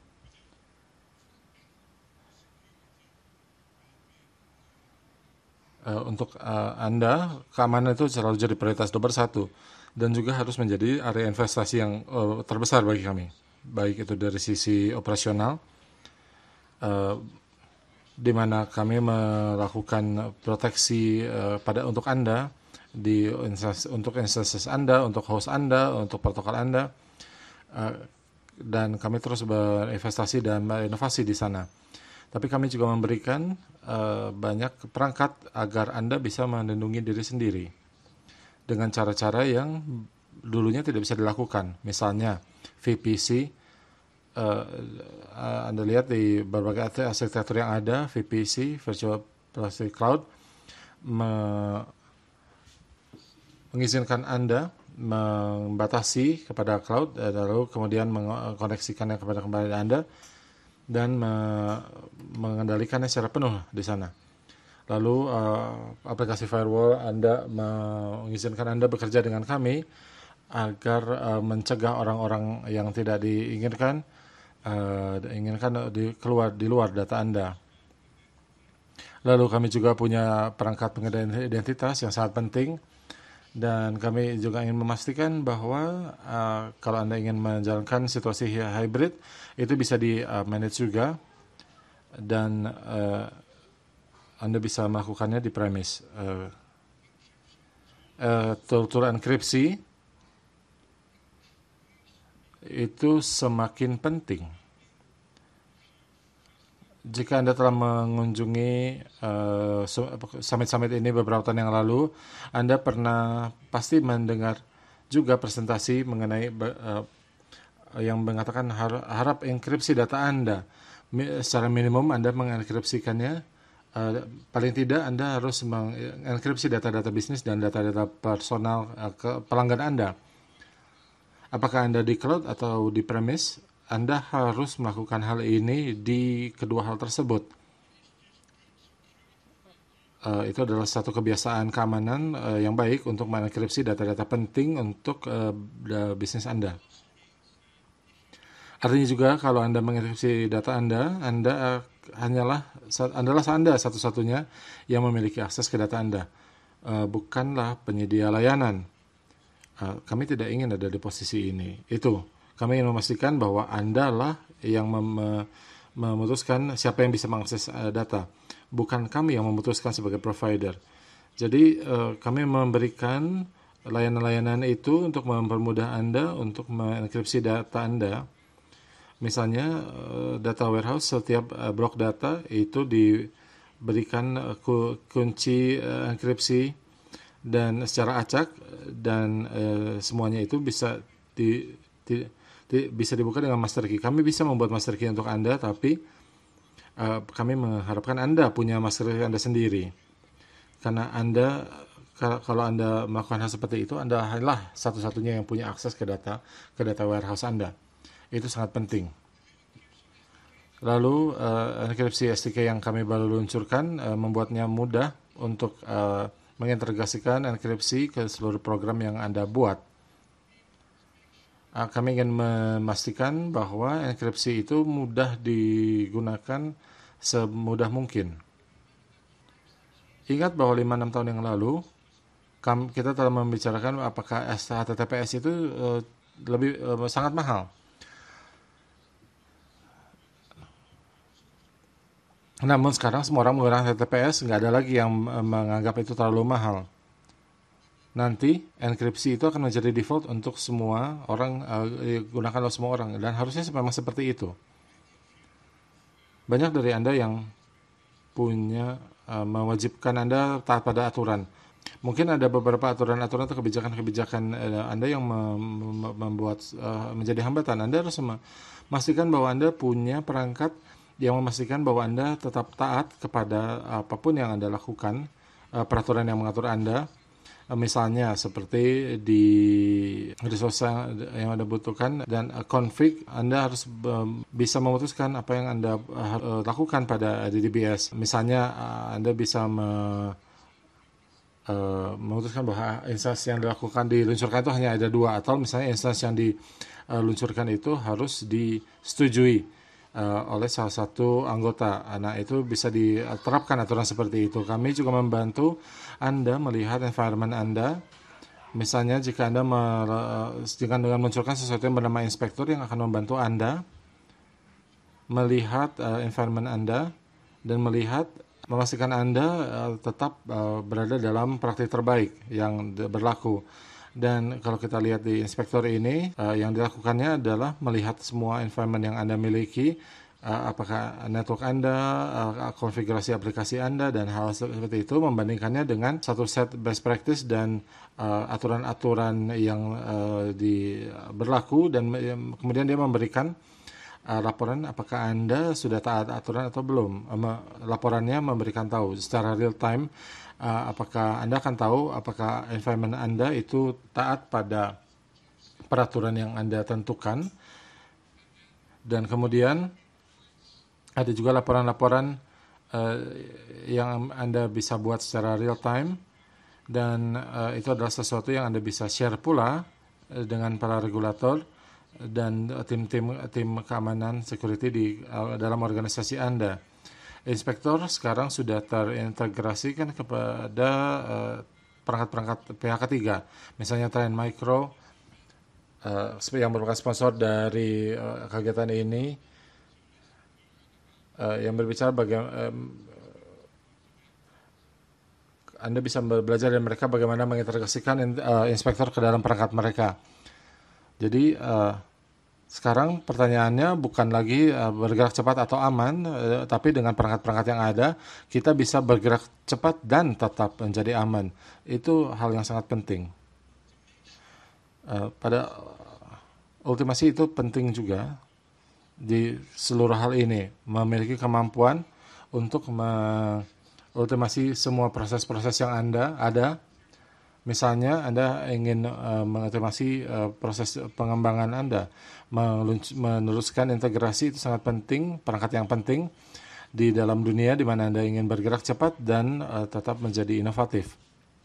Uh, untuk uh, Anda, keamanan itu selalu jadi prioritas nomor satu, dan juga harus menjadi area investasi yang uh, terbesar bagi kami, baik itu dari sisi operasional, uh, di mana kami melakukan proteksi uh, pada untuk Anda, di instansi, untuk instansi Anda, untuk host Anda, untuk protokol Anda, uh, dan kami terus berinvestasi dan berinovasi di sana. Tapi kami juga memberikan uh, banyak perangkat agar Anda bisa melindungi diri sendiri dengan cara-cara yang dulunya tidak bisa dilakukan. Misalnya V P C, uh, uh, Anda lihat di berbagai arsitektur yang ada, V P C, Virtual Private Cloud, me- mengizinkan Anda membatasi kepada cloud, lalu kemudian mengkoneksikannya kepada kembali Anda dan me- mengendalikannya secara penuh di sana. Lalu uh, aplikasi firewall Anda mengizinkan Anda bekerja dengan kami agar uh, mencegah orang-orang yang tidak diinginkan uh, diinginkan di keluar di luar data Anda. Lalu kami juga punya perangkat pengendalian identitas yang sangat penting. Dan kami juga ingin memastikan bahwa uh, kalau Anda ingin menjalankan situasi hybrid, itu bisa di-manage uh, juga, dan uh, Anda bisa melakukannya di premise. Uh, uh, tool-tool enkripsi itu semakin penting. Jika Anda telah mengunjungi uh, summit-summit ini beberapa tahun yang lalu, Anda pernah pasti mendengar juga presentasi mengenai uh, yang mengatakan har- harap enkripsi data Anda. Mi- secara minimum Anda mengenkripsikannya. Uh, paling tidak Anda harus mengenkripsi data-data bisnis dan data-data personal uh, ke pelanggan Anda. Apakah Anda di cloud atau di premise? Anda harus melakukan hal ini di kedua hal tersebut. Uh, itu adalah satu kebiasaan keamanan uh, yang baik untuk mengenkripsi data-data penting untuk uh, bisnis Anda. Artinya juga kalau Anda mengenkripsi data Anda, Anda uh, hanyalah adalah Anda satu-satunya yang memiliki akses ke data Anda, uh, bukanlah penyedia layanan. Uh, kami tidak ingin ada di posisi ini. Itu. Kami ingin memastikan bahwa Anda lah yang mem- memutuskan siapa yang bisa mengakses uh, data, bukan kami yang memutuskan sebagai provider. Jadi uh, kami memberikan layanan-layanan itu untuk mempermudah Anda untuk mengenkripsi data Anda. Misalnya uh, data warehouse, setiap uh, blok data itu diberikan uh, kunci uh, enkripsi dan secara acak, dan uh, semuanya itu bisa di, di bisa dibuka dengan master key. Kami bisa membuat master key untuk Anda, tapi uh, kami mengharapkan Anda punya master key Anda sendiri. Karena Anda, kalau Anda melakukan hal seperti itu, Anda adalah satu-satunya yang punya akses ke data, ke data warehouse Anda. Itu sangat penting. Lalu uh, enkripsi S D K yang kami baru luncurkan uh, membuatnya mudah untuk uh, mengintegrasikan enkripsi ke seluruh program yang Anda buat. Kami ingin memastikan bahwa enkripsi itu mudah digunakan semudah mungkin. Ingat bahwa lima enam tahun yang lalu, kita telah membicarakan apakah H T T P S itu uh, lebih uh, sangat mahal. Namun sekarang semua orang menggunakan H T T P S, nggak ada lagi yang uh, menganggap itu terlalu mahal. Nanti enkripsi itu akan menjadi default untuk semua orang, uh, digunakan oleh semua orang, dan harusnya memang seperti itu. Banyak dari Anda yang punya uh, mewajibkan Anda taat pada aturan. Mungkin ada beberapa aturan-aturan atau kebijakan-kebijakan uh, Anda yang mem- membuat uh, menjadi hambatan. Anda harus memastikan bahwa Anda punya perangkat yang memastikan bahwa Anda tetap taat kepada apapun yang Anda lakukan, uh, peraturan yang mengatur Anda. Misalnya seperti di resource yang Anda butuhkan dan config, Anda harus bisa memutuskan apa yang Anda lakukan pada A W S. Misalnya Anda bisa me, uh, memutuskan bahwa instansi yang dilakukan diluncurkan itu hanya ada dua, atau misalnya instansi yang diluncurkan itu harus disetujui uh, oleh salah satu anggota. Nah, itu bisa diterapkan aturan seperti itu. Kami juga membantu Anda melihat environment Anda. Misalnya jika Anda jika dengan meluncurkan sesuatu yang bernama inspektor yang akan membantu Anda melihat uh, environment Anda dan melihat memastikan Anda uh, tetap uh, berada dalam praktik terbaik yang berlaku. Dan kalau kita lihat di inspektor ini, uh, yang dilakukannya adalah melihat semua environment yang Anda miliki, uh, apakah network Anda, uh, konfigurasi aplikasi Anda, dan hal seperti itu, membandingkannya dengan satu set best practice dan uh, aturan-aturan yang uh, di, berlaku, dan uh, kemudian dia memberikan uh, laporan apakah Anda sudah taat aturan atau belum. Uh, laporannya memberikan tahu secara real time, Uh, apakah Anda akan tahu apakah environment Anda itu taat pada peraturan yang Anda tentukan. Dan kemudian ada juga laporan-laporan uh, yang Anda bisa buat secara real time, dan uh, itu adalah sesuatu yang Anda bisa share pula uh, dengan para regulator dan tim-tim tim keamanan security di uh, dalam organisasi Anda. Inspektor sekarang sudah terintegrasikan kepada uh, perangkat-perangkat pihak ketiga, misalnya Trend Micro uh, yang merupakan sponsor dari uh, kegiatan ini, uh, yang berbicara bagaimana um, Anda bisa belajar dari mereka bagaimana mengintegrasikan in, uh, inspektor ke dalam perangkat mereka. Jadi uh, sekarang pertanyaannya bukan lagi uh, bergerak cepat atau aman, uh, tapi dengan perangkat-perangkat yang ada, kita bisa bergerak cepat dan tetap menjadi aman. Itu hal yang sangat penting. Uh, pada uh, ultimasi itu penting juga di seluruh hal ini, memiliki kemampuan untuk mengultimasi semua proses-proses yang Anda ada. Misalnya Anda ingin uh, mengoptimasi uh, proses pengembangan Anda, meneruskan integrasi itu sangat penting, perangkat yang penting di dalam dunia di mana Anda ingin bergerak cepat dan uh, tetap menjadi inovatif.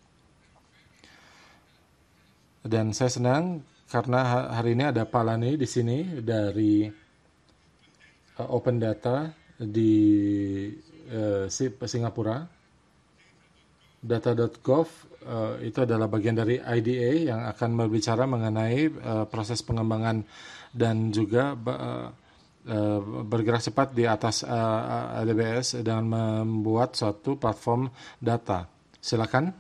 Dan saya senang karena hari ini ada Palani di sini dari uh, Open Data di uh, Singapura. data dot gov uh, itu adalah bagian dari I D A yang akan berbicara mengenai uh, proses pengembangan dan juga uh, uh, bergerak cepat di atas uh, A W S dengan membuat suatu platform data. Silakan.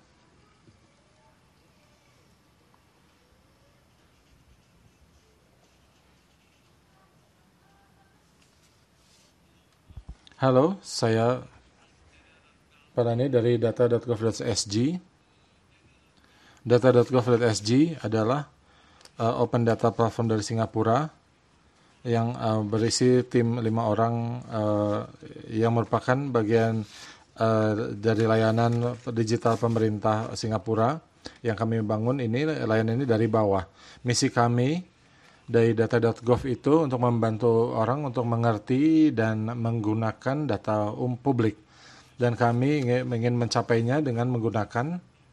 Halo, saya Palani dari data dot gov dot s g. data dot gov dot s g adalah uh, open data platform dari Singapura yang uh, berisi tim lima orang uh, yang merupakan bagian uh, dari layanan digital pemerintah Singapura yang kami bangun ini, layanan ini dari bawah. Misi kami dari data dot gov itu untuk membantu orang untuk mengerti dan menggunakan data um publik. Dan kami ingin, ingin mencapainya dengan menggunakan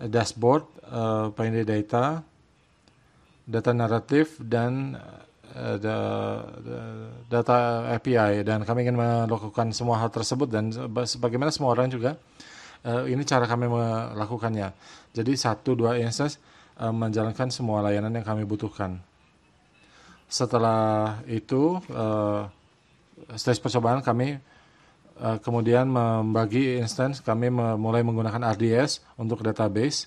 dashboard, uh, pending data, data naratif, dan uh, the, the data A P I. Dan kami ingin melakukan semua hal tersebut, dan sebagaimana semua orang juga, uh, ini cara kami melakukannya. Jadi satu dua instance uh, menjalankan semua layanan yang kami butuhkan. Setelah itu, uh, stage percobaan kami uh, kemudian membagi instance, kami mulai menggunakan R D S untuk database.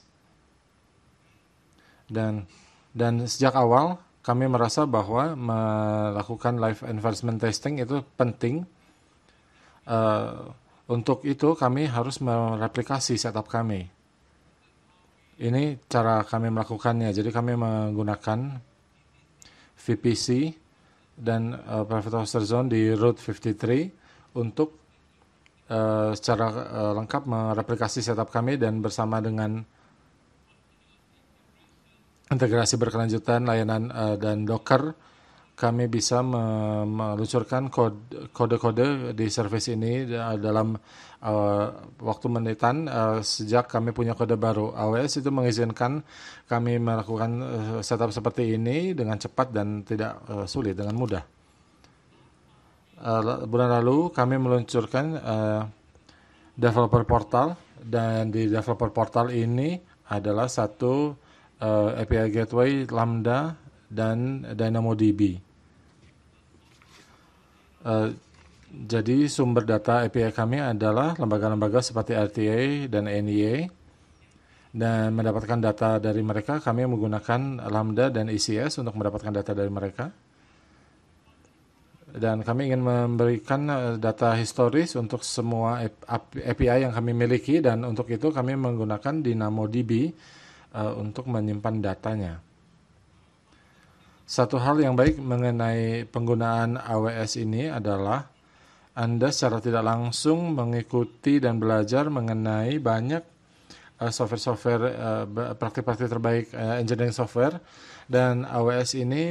Dan dan sejak awal kami merasa bahwa melakukan live environment testing itu penting. Uh, untuk itu kami harus mereplikasi setup kami. Ini cara kami melakukannya. Jadi kami menggunakan V P C dan uh, Private Hoster Zone di root lima puluh tiga untuk uh, secara uh, lengkap mereplikasi setup kami, dan bersama dengan integrasi berkelanjutan layanan uh, dan Docker, kami bisa meluncurkan kode-kode di service ini dalam uh, waktu menitan uh, sejak kami punya kode baru. A W S itu mengizinkan kami melakukan uh, setup seperti ini dengan cepat dan tidak uh, sulit, dengan mudah. Uh, bulan lalu kami meluncurkan uh, developer portal, dan di developer portal ini adalah satu uh, A P I gateway, Lambda, dan DynamoDB. Uh, jadi sumber data A P I kami adalah lembaga-lembaga seperti R T A dan N I A, dan mendapatkan data dari mereka kami menggunakan Lambda dan E C S untuk mendapatkan data dari mereka. Dan kami ingin memberikan data historis untuk semua A P I yang kami miliki, dan untuk itu kami menggunakan DynamoDB uh, untuk menyimpan datanya. Satu hal yang baik mengenai penggunaan A W S ini adalah Anda secara tidak langsung mengikuti dan belajar mengenai banyak uh, software-software, uh, praktik-praktik terbaik uh, engineering software, dan A W S ini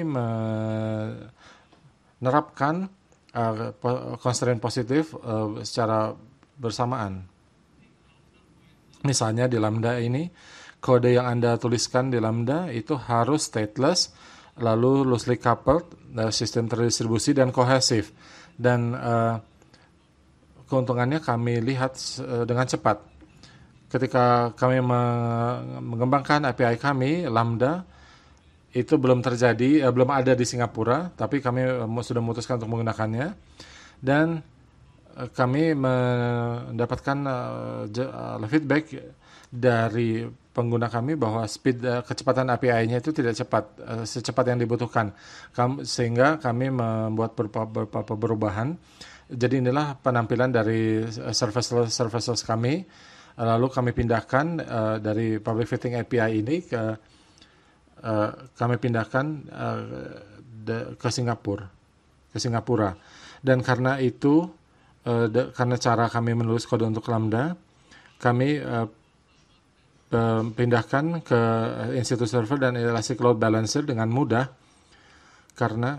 menerapkan uh, constraint positif uh, secara bersamaan. Misalnya di Lambda ini, kode yang Anda tuliskan di Lambda itu harus stateless, lalu loosely coupled, sistem terdistribusi, dan kohesif. Dan uh, keuntungannya kami lihat uh, dengan cepat. Ketika kami mengembangkan A P I kami, Lambda, itu belum terjadi, uh, belum ada di Singapura, tapi kami uh, sudah memutuskan untuk menggunakannya. Dan uh, kami mendapatkan uh, feedback dari pengguna kami bahwa speed uh, kecepatan A P I-nya itu tidak cepat, uh, secepat yang dibutuhkan. Kam, sehingga kami membuat beberapa perubahan. Jadi inilah penampilan dari service services kami. Lalu kami pindahkan uh, dari public facing A P I ini ke uh, kami pindahkan uh, de, ke Singapura, ke Singapura. Dan karena itu, uh, de, karena cara kami menulis kode untuk Lambda, kami uh, pindahkan ke institusi server dan Elastic Load Balancer dengan mudah, karena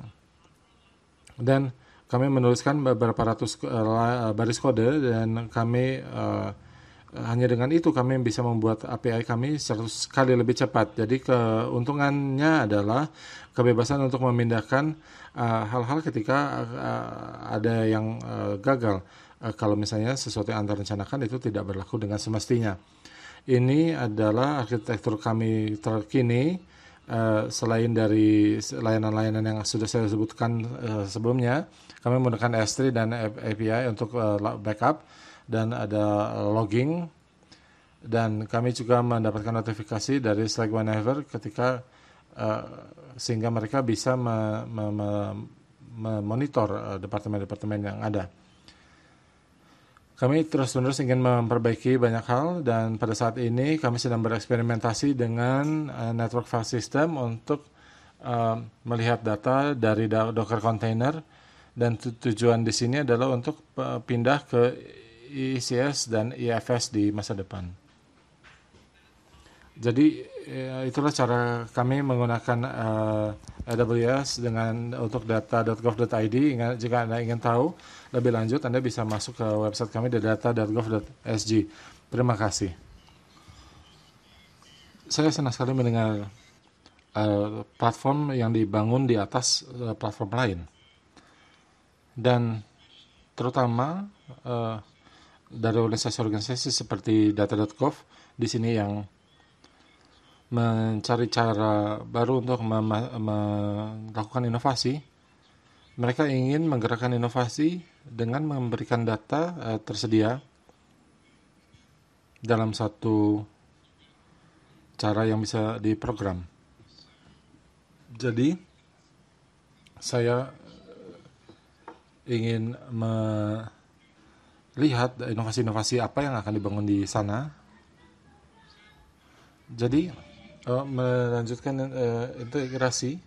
dan kami menuliskan beberapa ratus uh, baris kode, dan kami uh, hanya dengan itu kami bisa membuat A P I kami seratus kali lebih cepat. Jadi keuntungannya adalah kebebasan untuk memindahkan uh, hal-hal ketika uh, ada yang uh, gagal. Uh, kalau misalnya sesuatu yang Anda rencanakan itu tidak berlaku dengan semestinya. Ini adalah arsitektur kami terkini, uh, selain dari layanan-layanan yang sudah saya sebutkan uh, sebelumnya. Kami menggunakan S tiga dan A P I untuk uh, backup, dan ada logging, dan kami juga mendapatkan notifikasi dari Slack whenever ketika uh, sehingga mereka bisa memonitor me, me, uh, departemen-departemen yang ada. Kami terus-menerus ingin memperbaiki banyak hal, dan pada saat ini kami sedang bereksperimentasi dengan uh, network file system untuk uh, melihat data dari Docker container, dan tu- tujuan di sini adalah untuk uh, pindah ke E C S dan I F S di masa depan. Jadi uh, itulah cara kami menggunakan uh, A W S dengan untuk data dot gov dot I D. Jika Anda ingin tahu lebih lanjut, Anda bisa masuk ke website kami di data dot gov dot S G. Terima kasih. saya senang sekali mendengar uh, platform yang dibangun di atas uh, platform lain, dan terutama uh, dari organisasi-organisasi seperti data dot gov di sini yang mencari cara baru untuk melakukan inovasi. Mereka ingin menggerakkan inovasi dengan memberikan data uh, tersedia dalam satu cara yang bisa diprogram. Jadi, saya ingin melihat inovasi-inovasi apa yang akan dibangun di sana. Jadi, uh, melanjutkan uh, integrasi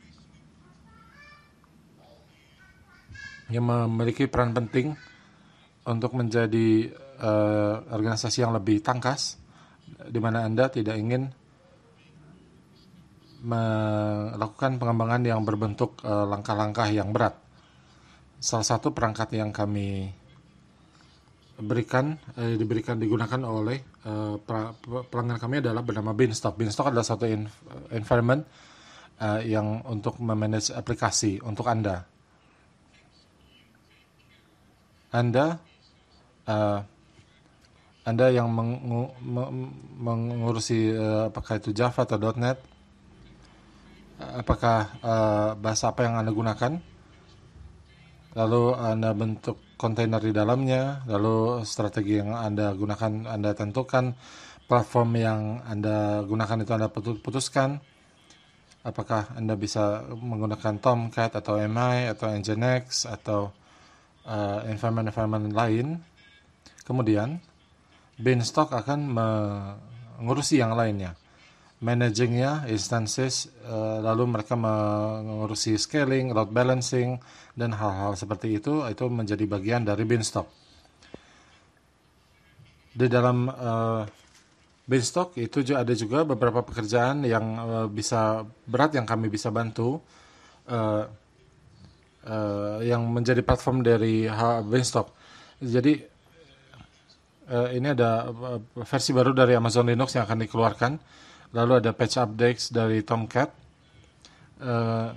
yang memiliki peran penting untuk menjadi uh, organisasi yang lebih tangkas, di mana Anda tidak ingin melakukan pengembangan yang berbentuk uh, langkah-langkah yang berat. Salah satu perangkat yang kami berikan, eh, diberikan digunakan oleh uh, pelanggan kami adalah bernama Beanstalk. Beanstalk adalah suatu environment uh, yang untuk memanage aplikasi untuk Anda. Anda uh, Anda yang mengu, mengurusi uh, apakah itu Java atau .NET, apakah uh, bahasa apa yang Anda gunakan, lalu Anda bentuk kontainer di dalamnya, lalu strategi yang Anda gunakan, Anda tentukan, platform yang Anda gunakan itu Anda putuskan, apakah Anda bisa menggunakan Tomcat atau M I atau Nginx atau uh, environment-environment lain. Kemudian Beanstalk akan mengurusi yang lainnya, managingnya, instances, uh, lalu mereka mengurusi scaling, load balancing, dan hal-hal seperti itu. Itu menjadi bagian dari Beanstalk. Di dalam uh, Beanstalk itu juga ada juga beberapa pekerjaan yang uh, bisa berat yang kami bisa bantu, uh, uh, yang menjadi platform dari Beanstalk. Jadi Uh, ini ada uh, versi baru dari Amazon Linux yang akan dikeluarkan. Lalu ada patch updates dari Tomcat. Uh,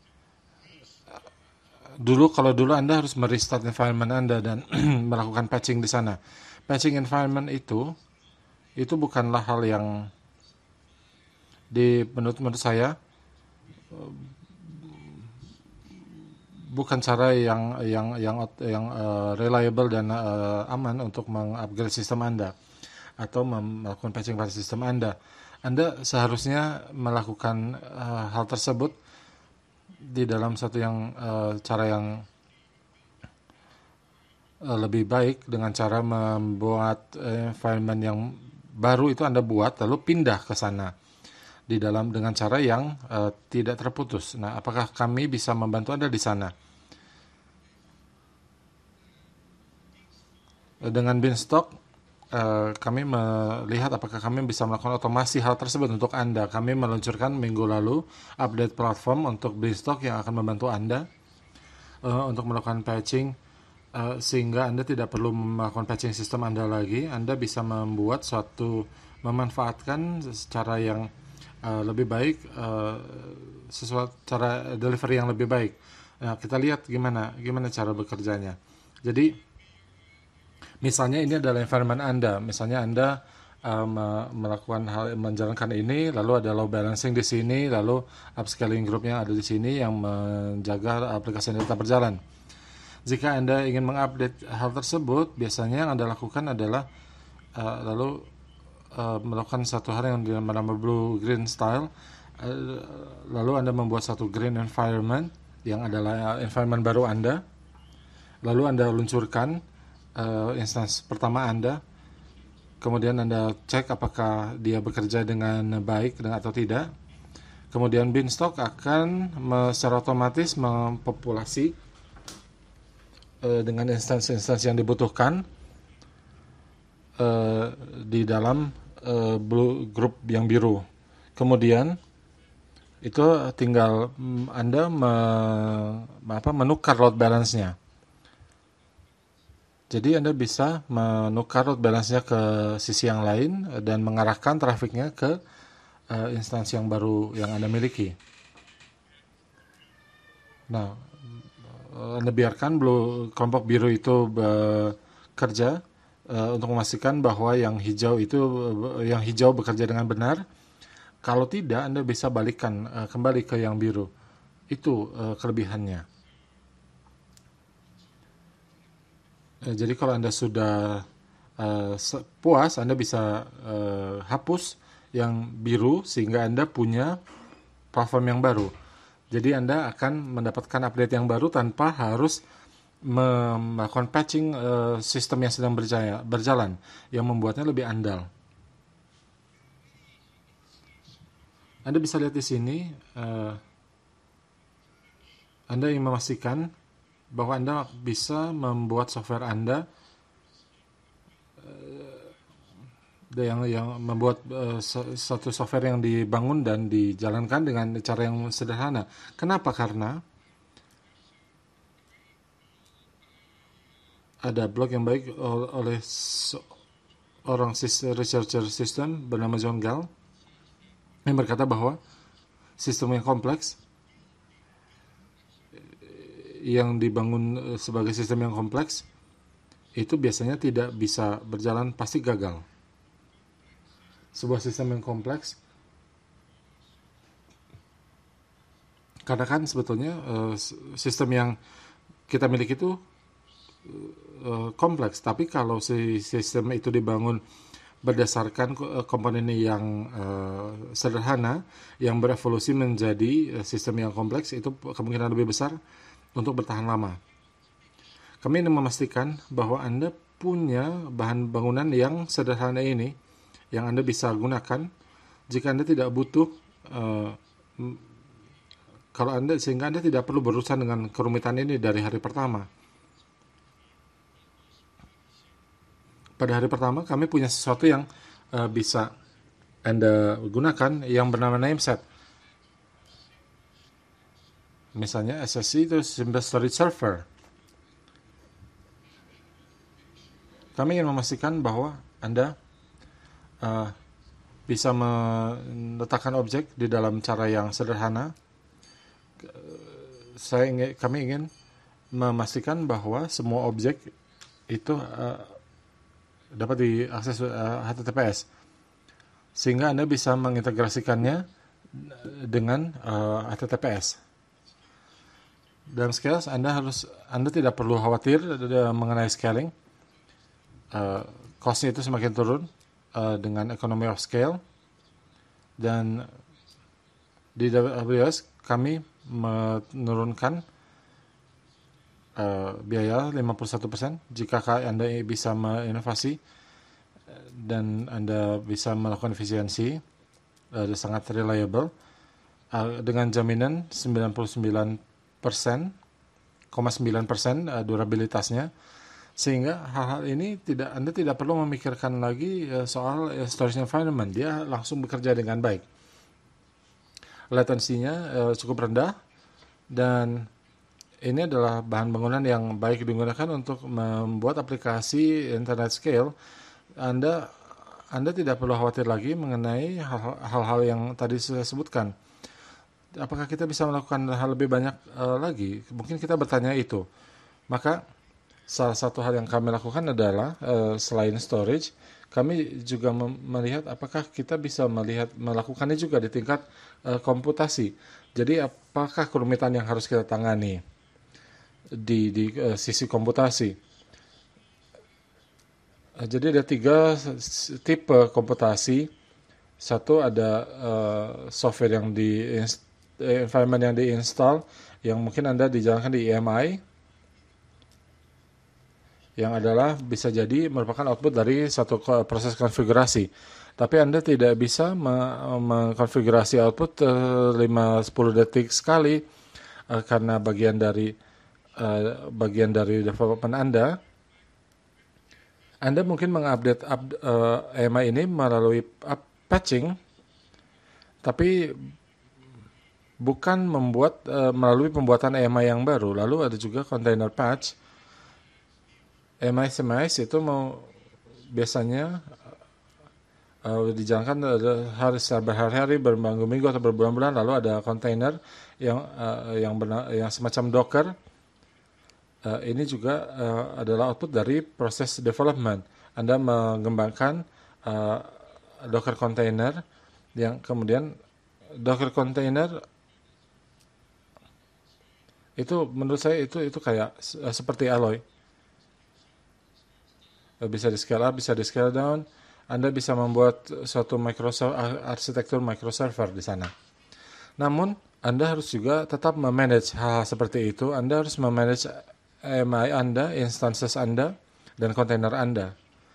dulu kalau dulu Anda harus merestart environment Anda dan melakukan patching di sana. Patching environment itu itu bukanlah hal yang di menurut, menurut saya uh, bukan cara yang yang yang yang uh, reliable dan uh, aman untuk mengupgrade sistem Anda atau melakukan patching pada sistem Anda. Anda seharusnya melakukan uh, hal tersebut di dalam satu yang uh, cara yang uh, lebih baik, dengan cara membuat uh, environment yang baru itu Anda buat lalu pindah ke sana di dalam dengan cara yang uh, tidak terputus. Nah, apakah kami bisa membantu Anda di sana? Dengan Beanstalk, uh, kami melihat apakah kami bisa melakukan otomasi hal tersebut untuk Anda. Kami meluncurkan minggu lalu update platform untuk Beanstalk yang akan membantu Anda uh, untuk melakukan patching, uh, sehingga Anda tidak perlu melakukan patching sistem Anda lagi. Anda bisa membuat suatu, memanfaatkan secara yang Uh, lebih baik, uh, sesuatu cara delivery yang lebih baik. Nah, kita lihat gimana gimana cara bekerjanya. Jadi, misalnya ini adalah environment Anda. Misalnya Anda um, melakukan hal, menjalankan ini, lalu ada load balancing di sini, lalu upscaling groupnya ada di sini yang menjaga aplikasi Anda tetap berjalan. Jika Anda ingin mengupdate hal tersebut, biasanya yang Anda lakukan adalah uh, lalu Uh, melakukan satu hal yang bernama blue green style, uh, lalu Anda membuat satu green environment yang adalah environment baru Anda, lalu Anda luncurkan uh, instance pertama Anda, kemudian Anda cek apakah dia bekerja dengan baik dengan atau tidak. Kemudian Beanstalk akan secara otomatis mempopulasi uh, dengan instansi-instansi yang dibutuhkan uh, di dalam Uh, blue group yang biru. Kemudian itu tinggal um, Anda me, apa, menukar load balance-nya. Jadi Anda bisa menukar load balance-nya ke sisi yang lain dan mengarahkan trafiknya ke uh, instansi yang baru yang Anda miliki. Nah, Anda biarkan kelompok biru itu bekerja uh, untuk memastikan bahwa yang hijau itu yang hijau bekerja dengan benar. Kalau tidak, Anda bisa balikkan uh, kembali ke yang biru. Itu uh, kelebihannya. Uh, jadi kalau Anda sudah uh, puas, Anda bisa uh, hapus yang biru sehingga Anda punya platform yang baru. Jadi Anda akan mendapatkan update yang baru tanpa harus melakukan patching uh, sistem yang sedang berjaya, berjalan, yang membuatnya lebih andal. Anda bisa lihat di sini, uh, Anda ingin memastikan bahwa Anda bisa membuat software Anda yang yang membuat uh, satu software yang dibangun dan dijalankan dengan cara yang sederhana. Kenapa? Karena ada blog yang baik oleh seorang researcher sistem bernama John Gall yang berkata bahwa sistem yang kompleks yang dibangun sebagai sistem yang kompleks itu biasanya tidak bisa berjalan, pasti gagal. Sebuah sistem yang kompleks, karena kan sebetulnya uh, sistem yang kita miliki itu uh, kompleks, tapi kalau si sistem itu dibangun berdasarkan komponen yang uh, sederhana, yang berevolusi menjadi sistem yang kompleks, itu kemungkinan lebih besar untuk bertahan lama. Kami ingin memastikan bahwa Anda punya bahan bangunan yang sederhana ini, yang Anda bisa gunakan jika Anda tidak butuh, uh, kalau Anda sehingga Anda tidak perlu berurusan dengan kerumitan ini dari hari pertama. Pada hari pertama kami punya sesuatu yang uh, bisa Anda gunakan yang bernama nameset. Misalnya S S I itu Simple Storage Server. Kami ingin memastikan bahwa Anda Uh, bisa meletakkan objek di dalam cara yang sederhana. Saya ingin, kami ingin memastikan bahwa semua objek itu uh, dapat diakses uh, H T T P S, sehingga Anda bisa mengintegrasikannya dengan uh, H T T P S. Dalam scale, Anda harus Anda tidak perlu khawatir mengenai scaling. Uh, cost-nya itu semakin turun Uh, dengan economy of scale, dan di A W S kami menurunkan uh, biaya lima puluh satu persen jika Anda bisa menginovasi dan Anda bisa melakukan efisiensi uh, sangat reliable uh, dengan jaminan sembilan puluh sembilan persen, sembilan persen uh, durabilitasnya. Sehingga hal-hal ini tidak Anda tidak perlu memikirkan lagi soal storage environment, dia langsung bekerja dengan baik. Latensinya uh, cukup rendah, dan ini adalah bahan bangunan yang baik digunakan untuk membuat aplikasi internet scale. Anda Anda tidak perlu khawatir lagi mengenai hal-hal yang tadi saya sebutkan. Apakah kita bisa melakukan hal lebih banyak uh, lagi? Mungkin kita bertanya itu. Maka salah satu hal yang kami lakukan adalah uh, selain storage, kami juga melihat apakah kita bisa melihat melakukannya juga di tingkat uh, komputasi. Jadi apakah kerumitan yang harus kita tangani di di uh, sisi komputasi? Uh, jadi ada tiga tipe komputasi. Satu ada uh, software yang di environment yang diinstal, yang mungkin Anda dijalankan di E M I, yang adalah bisa jadi merupakan output dari satu proses konfigurasi. Tapi Anda tidak bisa mengkonfigurasi output lima sampai sepuluh detik sekali uh, karena bagian dari uh, bagian dari development Anda. Anda mungkin mengupdate up, uh, E M I ini melalui up, patching, tapi bukan membuat uh, melalui pembuatan E M I yang baru. Lalu ada juga container patch. E M I-S M I S itu mau biasanya uh, dijalankan uh, hari secara berhari-hari, berminggu-minggu atau berbulan-bulan, lalu ada kontainer yang uh, yang benar, yang semacam Docker. Uh, ini juga uh, adalah output dari proses development. Anda mengembangkan uh, Docker container yang kemudian Docker container itu menurut saya itu itu kayak uh, seperti Alloy. Uh, bisa di scale up, bisa di scale down. Anda bisa membuat suatu microserv arsitektur microserver di sana. Namun Anda harus juga tetap memanage hal-hal seperti itu. Anda harus memanage A M I Anda, instances Anda, dan kontainer Anda.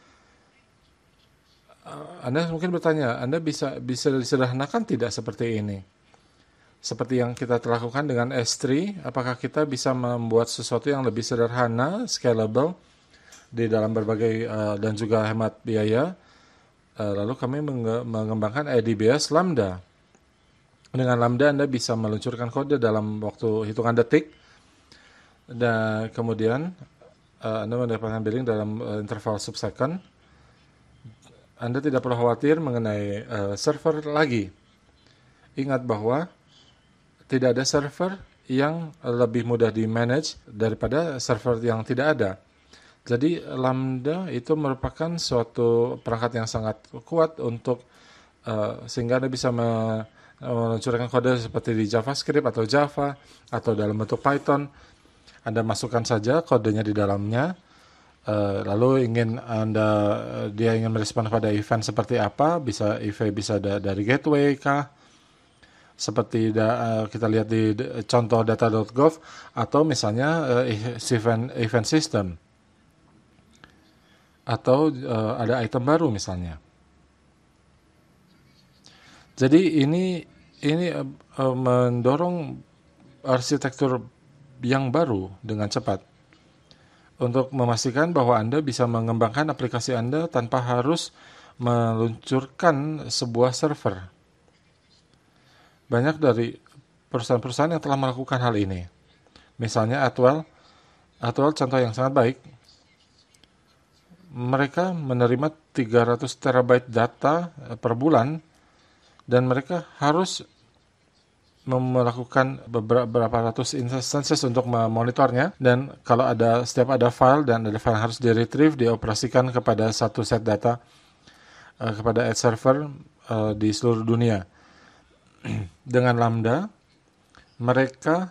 Anda mungkin bertanya, Anda bisa bisa disederhanakan tidak seperti ini? Seperti yang kita lakukan dengan S tiga, apakah kita bisa membuat sesuatu yang lebih sederhana, scalable, di dalam berbagai uh, dan juga hemat biaya? Uh, lalu kami mengembangkan A W S Lambda. Dengan Lambda Anda bisa meluncurkan kode dalam waktu hitungan detik, dan kemudian uh, Anda mendapatkan billing dalam uh, interval subsecond. Anda tidak perlu khawatir mengenai uh, server lagi. Ingat bahwa tidak ada server yang lebih mudah di-manage daripada server yang tidak ada. Jadi Lambda itu merupakan suatu perangkat yang sangat kuat untuk uh, sehingga Anda bisa me- meluncurkan kode seperti di JavaScript atau Java atau dalam bentuk Python. Anda masukkan saja kodenya di dalamnya. Uh, lalu ingin Anda dia ingin merespon pada event seperti apa, bisa event bisa da, dari gateway kah, seperti da, uh, kita lihat di de, contoh data dot gov, atau misalnya uh, event event system, atau uh, ada item baru misalnya. Jadi ini ini uh, uh, mendorong arsitektur yang baru dengan cepat, untuk memastikan bahwa Anda bisa mengembangkan aplikasi Anda tanpa harus meluncurkan sebuah server. Banyak dari perusahaan-perusahaan yang telah melakukan hal ini. Misalnya Atwell, Atwell contoh yang sangat baik. Mereka menerima tiga ratus terabyte data per bulan, dan mereka harus melakukan beberapa ratus instances untuk memonitornya, dan kalau ada setiap ada file dan ada file yang harus di-retrieve, dioperasikan kepada satu set data uh, kepada edge server uh, di seluruh dunia. Dengan Lambda mereka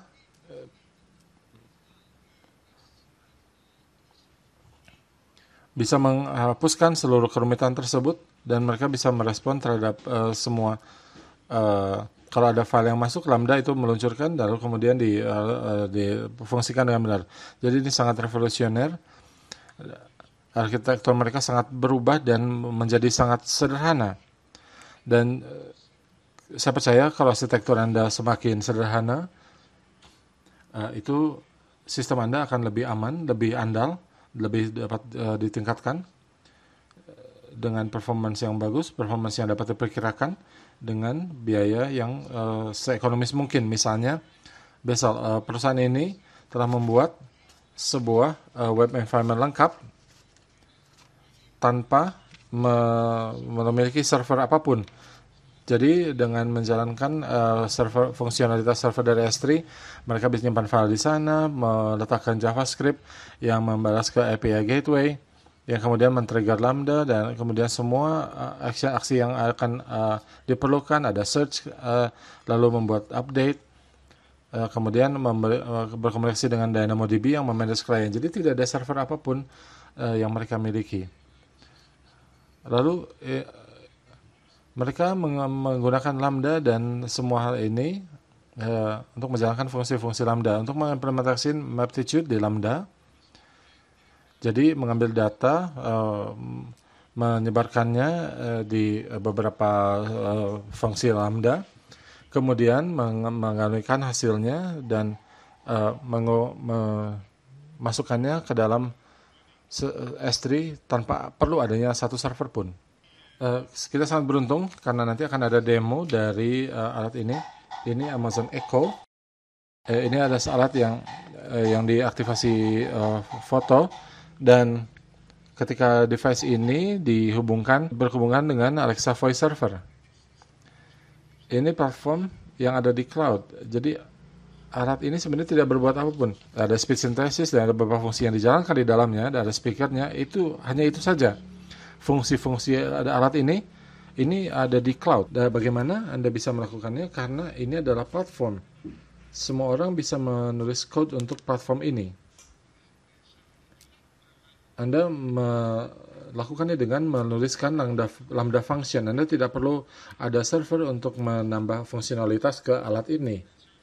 bisa menghapuskan seluruh kerumitan tersebut, dan mereka bisa merespon terhadap uh, semua uh, kalau ada file yang masuk, Lambda itu meluncurkan, lalu kemudian di, uh, difungsikan dengan benar. Jadi ini sangat revolusioner. Arsitektur mereka sangat berubah dan menjadi sangat sederhana. Dan uh, saya percaya kalau arsitektur Anda semakin sederhana, uh, itu sistem Anda akan lebih aman, lebih andal, lebih dapat uh, ditingkatkan dengan performance yang bagus, performance yang dapat diperkirakan, dengan biaya yang uh, seekonomis mungkin. Misalnya, besok uh, perusahaan ini telah membuat sebuah uh, web environment lengkap tanpa me- memiliki server apapun. Jadi dengan menjalankan uh, server fungsionalitas server dari S tiga, mereka bisa menyimpan file di sana, meletakkan JavaScript yang membalas ke A P I gateway, yang kemudian men-trigger Lambda, dan kemudian semua uh, aksi-aksi yang akan uh, diperlukan, ada search, uh, lalu membuat update, uh, kemudian memberi, uh, berkomunikasi dengan DynamoDB yang memanage klien. Jadi tidak ada server apapun uh, yang mereka miliki. Lalu eh, mereka meng- menggunakan Lambda dan semua hal ini uh, untuk menjalankan fungsi-fungsi Lambda, untuk mengimplementasi Maptitude di Lambda. Jadi mengambil data, uh, menyebarkannya uh, di beberapa uh, fungsi Lambda, kemudian mengalihkan hasilnya dan uh, memasukkannya ke dalam S tiga tanpa perlu adanya satu server pun. Uh, kita sangat beruntung karena nanti akan ada demo dari uh, alat ini. Ini Amazon Echo. Uh, ini adalah alat yang uh, yang diaktifasi uh, foto. Dan ketika device ini dihubungkan berhubungan dengan Alexa Voice Server. Ini platform yang ada di cloud. Jadi alat ini sebenarnya tidak berbuat apapun. Ada speech synthesis dan ada beberapa fungsi yang dijalankan di dalamnya, dan ada speakernya. Itu hanya itu saja. Fungsi-fungsi ada alat ini ini ada di cloud. Dan bagaimana Anda bisa melakukannya? Karena ini adalah platform. Semua orang bisa menulis code untuk platform ini. Anda melakukannya dengan menuliskan lambda, lambda function. Anda tidak perlu ada server untuk menambah fungsionalitas ke alat ini.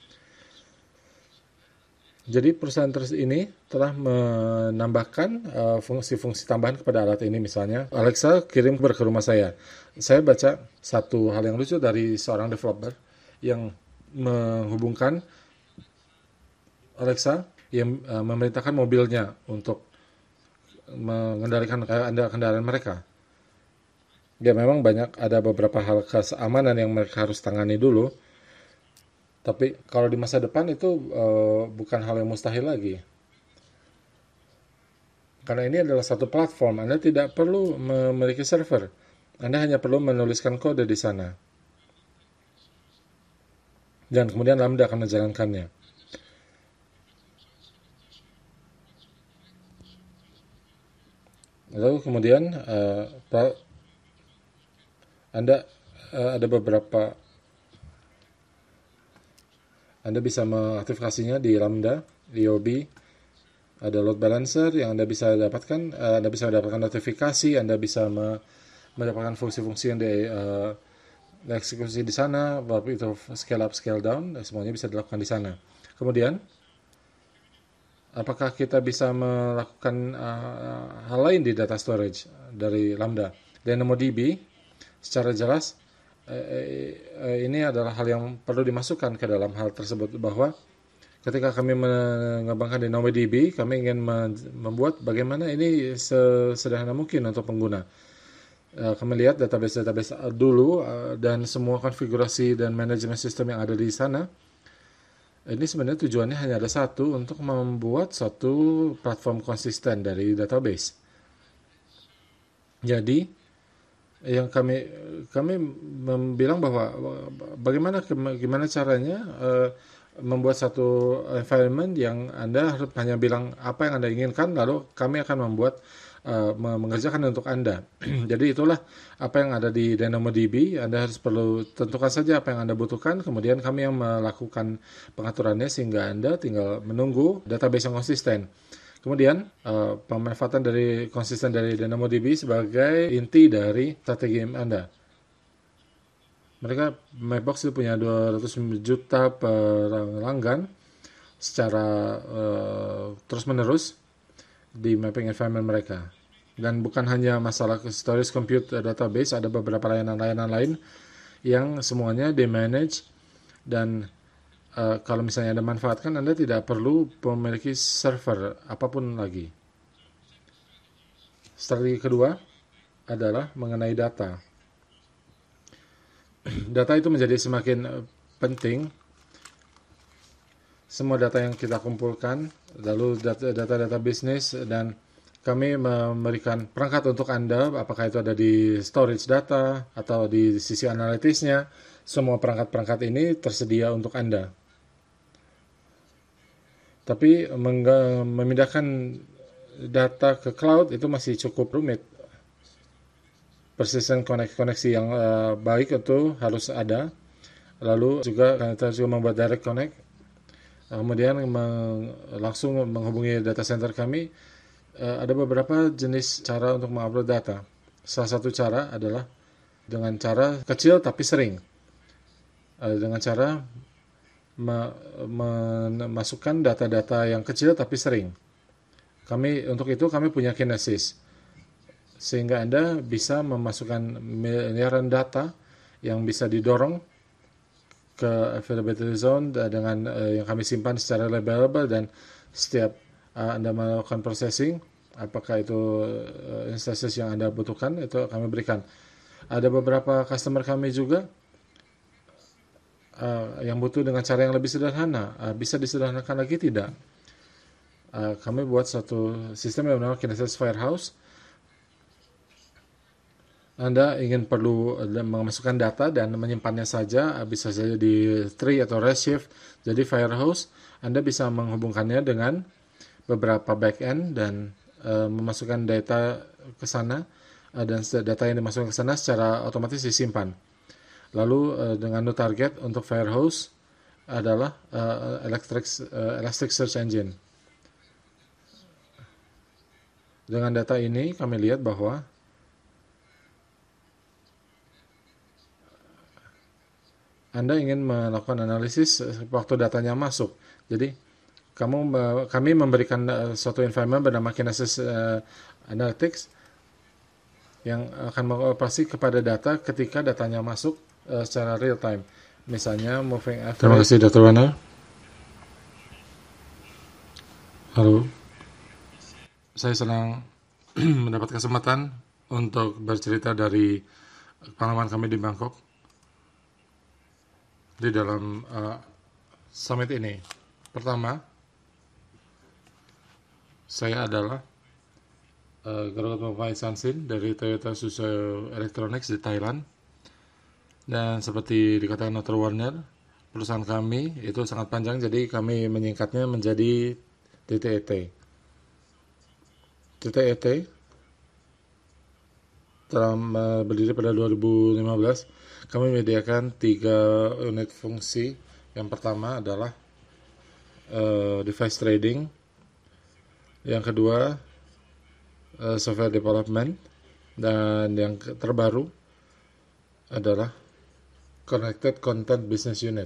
Jadi perusahaan ini telah menambahkan uh, fungsi-fungsi tambahan kepada alat ini. Misalnya, Alexa kirim ke rumah saya. Saya baca satu hal yang lucu dari seorang developer yang menghubungkan Alexa yang uh, memerintahkan mobilnya untuk mengendalikan kendaraan mereka. Ya memang banyak, ada beberapa hal keamanan yang mereka harus tangani dulu. Tapi kalau di masa depan itu uh, bukan hal yang mustahil lagi. Karena ini adalah satu platform, Anda tidak perlu memiliki server. Anda hanya perlu menuliskan kode di sana. Dan kemudian Lambda akan menjalankannya. Lalu kemudian uh, Anda uh, ada beberapa Anda bisa mengaktifasinya di Lambda, di O B. Ada load balancer yang Anda bisa dapatkan. Uh, Anda bisa mendapatkan notifikasi. Anda bisa me mendapatkan fungsi-fungsi yang di uh, eksekusi di sana. Baik itu scale up, scale down, semuanya bisa dilakukan di sana. Kemudian, apakah kita bisa melakukan uh, hal lain di data storage dari Lambda? DynamoDB secara jelas eh, eh, ini adalah hal yang perlu dimasukkan ke dalam hal tersebut, bahwa ketika kami mengembangkan DynamoDB, kami ingin membuat bagaimana ini sesederhana mungkin untuk pengguna. Uh, kami lihat database-database dulu uh, dan semua konfigurasi dan manajemen sistem yang ada di sana. Ini sebenarnya tujuannya hanya ada satu, untuk membuat satu platform konsisten dari database. Jadi, yang kami kami bilang bahwa bagaimana gimana caranya uh, membuat satu environment yang Anda harus hanya bilang apa yang Anda inginkan, lalu kami akan membuat uh, mengerjakan untuk Anda. Jadi itulah apa yang ada di DynamoDB. Anda harus perlu tentukan saja apa yang Anda butuhkan, kemudian kami yang melakukan pengaturannya sehingga Anda tinggal menunggu database yang konsisten. Kemudian uh, pemanfaatan dari konsisten dari DynamoDB sebagai inti dari strategi Anda. Mereka Mapbox itu punya dua ratus juta pelanggan secara uh, terus-menerus di mapping environment mereka. Dan bukan hanya masalah storage compute database, ada beberapa layanan-layanan lain yang semuanya di-manage, dan uh, kalau misalnya Anda manfaatkan, Anda tidak perlu memiliki server apapun lagi. Strategi kedua adalah mengenai data. Data itu menjadi semakin penting. Semua data yang kita kumpulkan, lalu data-data bisnis, dan kami memberikan perangkat untuk Anda, apakah itu ada di storage data atau di sisi analitisnya. Semua perangkat-perangkat ini tersedia untuk Anda. Tapi memindahkan data ke cloud itu masih cukup rumit. Persistent koneksi yang uh, baik itu harus ada. Lalu juga kita juga membuat direct connect. Kemudian meng, langsung menghubungi data center kami. Uh, ada beberapa jenis cara untuk mengupload data. Salah satu cara adalah dengan cara kecil tapi sering. Uh, dengan cara memasukkan data-data yang kecil tapi sering. Kami untuk itu kami punya Kinesis, sehingga Anda bisa memasukkan miliaran data yang bisa didorong ke availability zone dengan uh, yang kami simpan secara reliable, dan setiap uh, Anda melakukan processing, apakah itu uh, instances yang Anda butuhkan, itu kami berikan. Ada beberapa customer kami juga uh, yang butuh dengan cara yang lebih sederhana. Uh, bisa disederhanakan lagi tidak? Uh, kami buat satu sistem yang bernama Kinesis Firehouse. Anda ingin perlu memasukkan data dan menyimpannya saja, bisa saja di tree atau Redshift. Jadi Firehouse, Anda bisa menghubungkannya dengan beberapa backend dan uh, memasukkan data ke sana, uh, dan data yang dimasukkan ke sana secara otomatis disimpan. Lalu uh, dengan new target untuk Firehouse adalah uh, Elastic, uh, Elasticsearch Engine. Dengan data ini kami lihat bahwa Anda ingin melakukan analisis waktu datanya masuk. Jadi kamu kami memberikan uh, suatu environment bernama Kinesis uh, Analytics yang akan mengoperasi kepada data ketika datanya masuk uh, secara real time. Misalnya moving average. Terima kasih dokter Wana. Halo. Saya senang mendapat kesempatan untuk bercerita dari pengalaman kami di Bangkok di dalam uh, summit ini. Pertama, saya adalah uh, Graduate Pemain Sansin dari Toyota Tsusho Electronics di Thailand. Dan seperti dikatakan dokter Warner, perusahaan kami itu sangat panjang, jadi kami menyingkatnya menjadi T T E T. T T E T telah berdiri pada dua ribu lima belas. Kami menyediakan tiga unit fungsi. Yang pertama adalah uh, device trading. Yang kedua uh, software development. Dan yang terbaru adalah connected content business unit.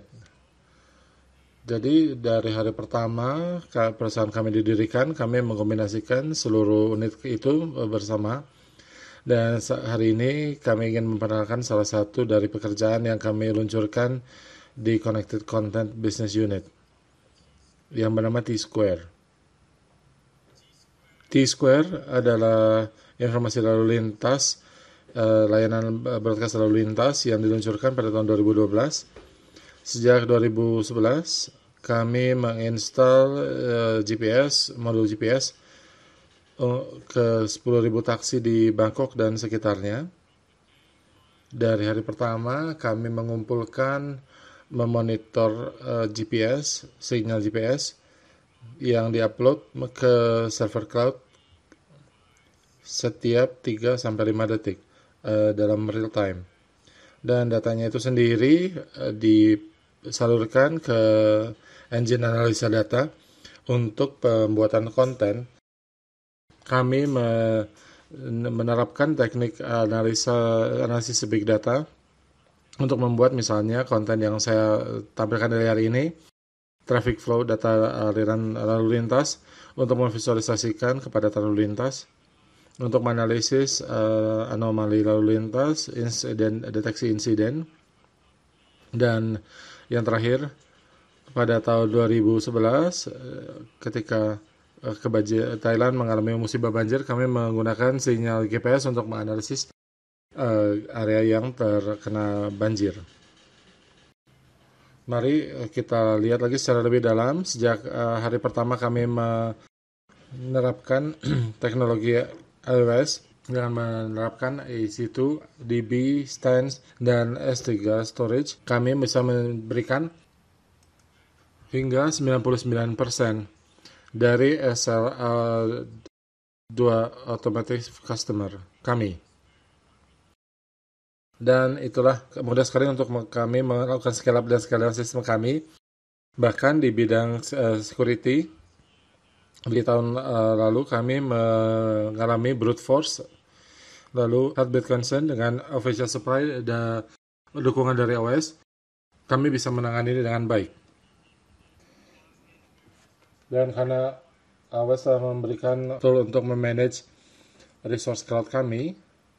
Jadi dari hari pertama perusahaan kami didirikan, kami mengkombinasikan seluruh unit itu bersama. Dan hari ini kami ingin memperkenalkan salah satu dari pekerjaan yang kami luncurkan di Connected Content Business Unit yang bernama T-Square. T-Square adalah informasi lalu lintas, layanan broadcast lalu lintas yang diluncurkan pada tahun dua ribu dua belas. Sejak dua ribu sebelas, kami menginstal uh, G P S, modul G P S uh, ke sepuluh ribu taksi di Bangkok dan sekitarnya. Dari hari pertama, kami mengumpulkan, memonitor uh, G P S, sinyal G P S yang diupload ke server cloud setiap tiga sampai lima detik uh, dalam real time. Dan datanya itu sendiri uh, disalurkan ke engine analisa data untuk pembuatan konten. Kami me menerapkan teknik analisa analisis big data untuk membuat misalnya konten yang saya tampilkan dari hari ini, traffic flow data aliran lalu lintas, untuk memvisualisasikan kepadatan lalu lintas, untuk menganalisis uh, anomali lalu lintas, insiden, deteksi insiden, dan yang terakhir pada tahun dua ribu sebelas ketika uh, kebanjir, Thailand mengalami musibah banjir, kami menggunakan sinyal G P S untuk menganalisis uh, area yang terkena banjir. Mari kita lihat lagi secara lebih dalam. Sejak uh, hari pertama kami menerapkan teknologi A W S dengan menerapkan A C dua, D B, Stance, dan S tiga storage, kami bisa memberikan hingga sembilan puluh sembilan persen dari S L A dua automotive customer kami. Dan itulah mudah sekali untuk kami melakukan scale up dan scale down sistem kami. Bahkan di bidang uh, security, di tahun uh, lalu kami mengalami brute force, lalu heartbeat concern dengan official supply dan dukungan dari A W S, kami bisa menangani ini dengan baik. Dan karena A W S telah memberikan tool untuk memanage resource cloud kami,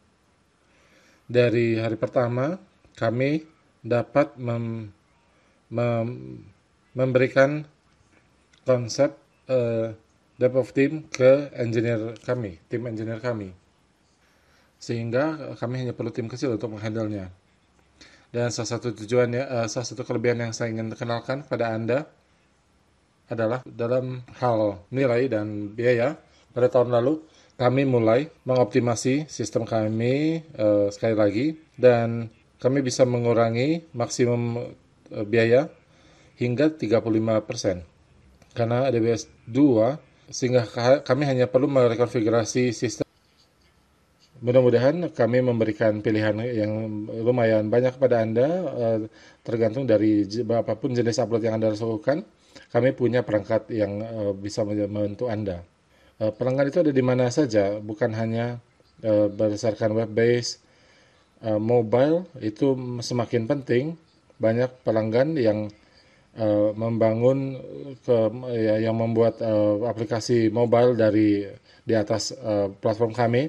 dari hari pertama kami dapat mem, mem, memberikan konsep uh, depth of team ke engineer kami, tim engineer kami. Sehingga kami hanya perlu tim kecil untuk menghandle-nya. Dan salah satu tujuannya, uh, salah satu kelebihan yang saya ingin kenalkan kepada Anda adalah dalam hal nilai dan biaya. Pada tahun lalu kami mulai mengoptimasi sistem kami uh, sekali lagi, dan kami bisa mengurangi maksimum uh, biaya hingga tiga puluh lima persen. Karena A W S dua, sehingga kami hanya perlu merekonfigurasi sistem. Mudah-mudahan kami memberikan pilihan yang lumayan banyak kepada Anda, uh, tergantung dari apapun jenis upload yang Anda lakukan. Kami punya perangkat yang uh, bisa membantu Anda. Uh, pelanggan itu ada di mana saja, bukan hanya uh, berdasarkan web base. Uh, mobile itu semakin penting. Banyak pelanggan yang uh, membangun ke ya, yang membuat uh, aplikasi mobile dari di atas uh, platform kami.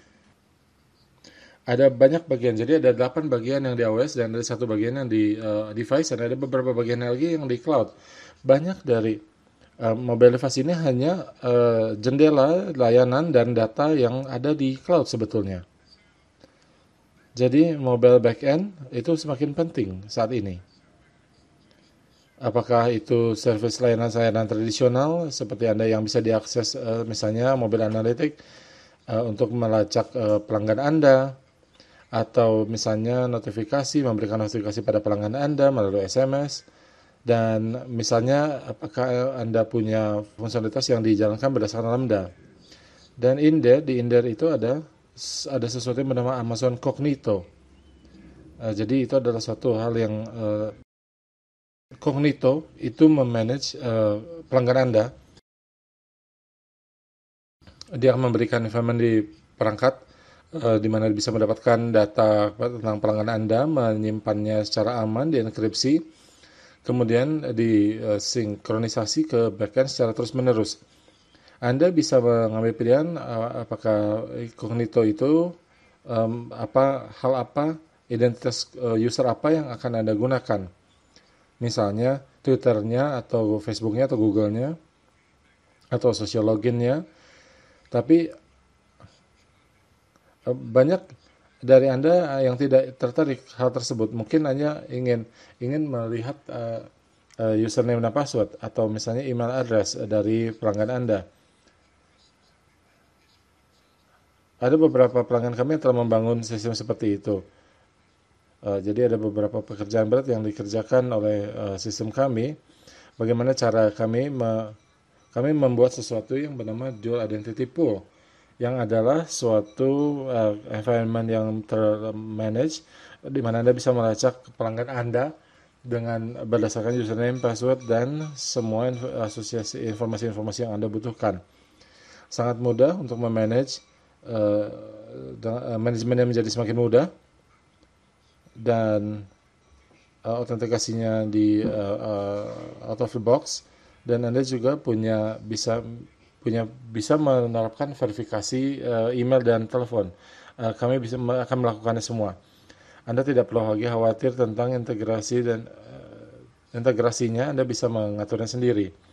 Ada banyak bagian, jadi ada delapan bagian yang di A W S dan ada satu bagian yang di uh, device, dan ada beberapa bagian lagi yang di cloud. Banyak dari uh, mobile device ini hanya uh, jendela, layanan, dan data yang ada di cloud sebetulnya. Jadi mobile backend itu semakin penting saat ini. Apakah itu service layanan-layanan tradisional seperti Anda yang bisa diakses uh, misalnya mobile analytics uh, untuk melacak uh, pelanggan Anda, atau misalnya notifikasi, memberikan notifikasi pada pelanggan Anda melalui S M S, dan misalnya apakah Anda punya fungsionalitas yang dijalankan berdasarkan Lambda. Dan in there, di in there itu ada ada sesuatu yang bernama Amazon Cognito. Uh, jadi itu adalah suatu hal yang uh, Cognito itu memanage uh, pelanggan Anda. Dia akan memberikan informasi di perangkat uh, di mana bisa mendapatkan data tentang pelanggan Anda, menyimpannya secara aman, dienkripsi, kemudian disinkronisasi ke backend secara terus-menerus. Anda bisa mengambil pilihan uh, apakah Cognito itu um, apa hal apa, identitas uh, user apa yang akan Anda gunakan. Misalnya Twitter-nya atau Facebook-nya atau Google-nya atau social login-nya. Tapi uh, banyak dari Anda yang tidak tertarik hal tersebut. Mungkin hanya ingin ingin melihat uh, uh, username dan password atau misalnya email address dari pelanggan Anda. Ada beberapa pelanggan kami yang telah membangun sistem seperti itu. Uh, jadi ada beberapa pekerjaan berat yang dikerjakan oleh uh, sistem kami. Bagaimana cara kami me, kami membuat sesuatu yang bernama dual identity pool, yang adalah suatu uh, environment yang termanage, di mana Anda bisa melacak pelanggan Anda dengan berdasarkan username, password, dan semua inf- asosiasi informasi-informasi yang Anda butuhkan. Sangat mudah untuk memanage. Uh, uh, manajemennya menjadi semakin mudah, dan uh, autentikasinya di uh, uh, out of the box, dan Anda juga punya bisa punya bisa menerapkan verifikasi uh, email dan telepon. Uh, kami bisa akan melakukannya semua. Anda tidak perlu lagi khawatir tentang integrasi, dan uh, integrasinya Anda bisa mengaturnya sendiri.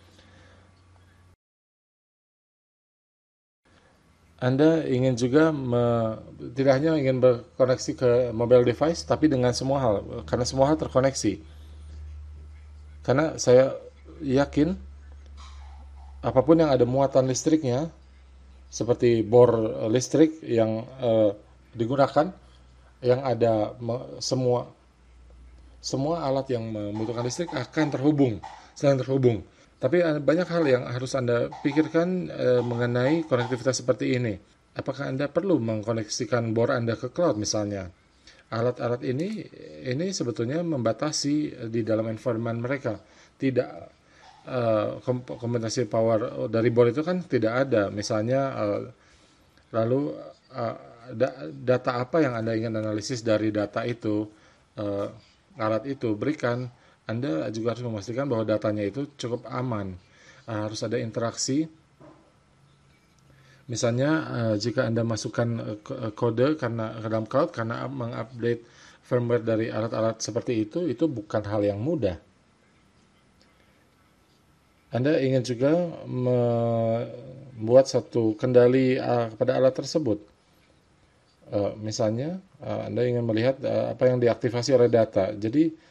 Anda ingin juga me, tidak hanya ingin berkoneksi ke mobile device, tapi dengan semua hal, karena semua hal terkoneksi. Karena saya yakin apapun yang ada muatan listriknya, seperti bor listrik yang uh, digunakan, yang ada me, semua semua alat yang membutuhkan listrik akan terhubung, saling terhubung. Tapi banyak hal yang harus Anda pikirkan e, mengenai konektivitas seperti ini. Apakah Anda perlu mengkoneksikan bor Anda ke cloud misalnya? Alat-alat ini ini sebetulnya membatasi di dalam environment mereka. Tidak e, komputasi power dari bor itu kan tidak ada. Misalnya e, lalu e, da, data apa yang Anda ingin analisis dari data itu, e, alat itu berikan. Anda juga harus memastikan bahwa datanya itu cukup aman. Uh, harus ada interaksi. Misalnya, uh, jika Anda masukkan uh, kode karena ke dalam cloud karena mengupdate firmware dari alat-alat seperti itu, itu bukan hal yang mudah. Anda ingin juga membuat satu kendali uh, kepada alat tersebut. Uh, misalnya, uh, Anda ingin melihat uh, apa yang diaktifasi oleh data. Jadi,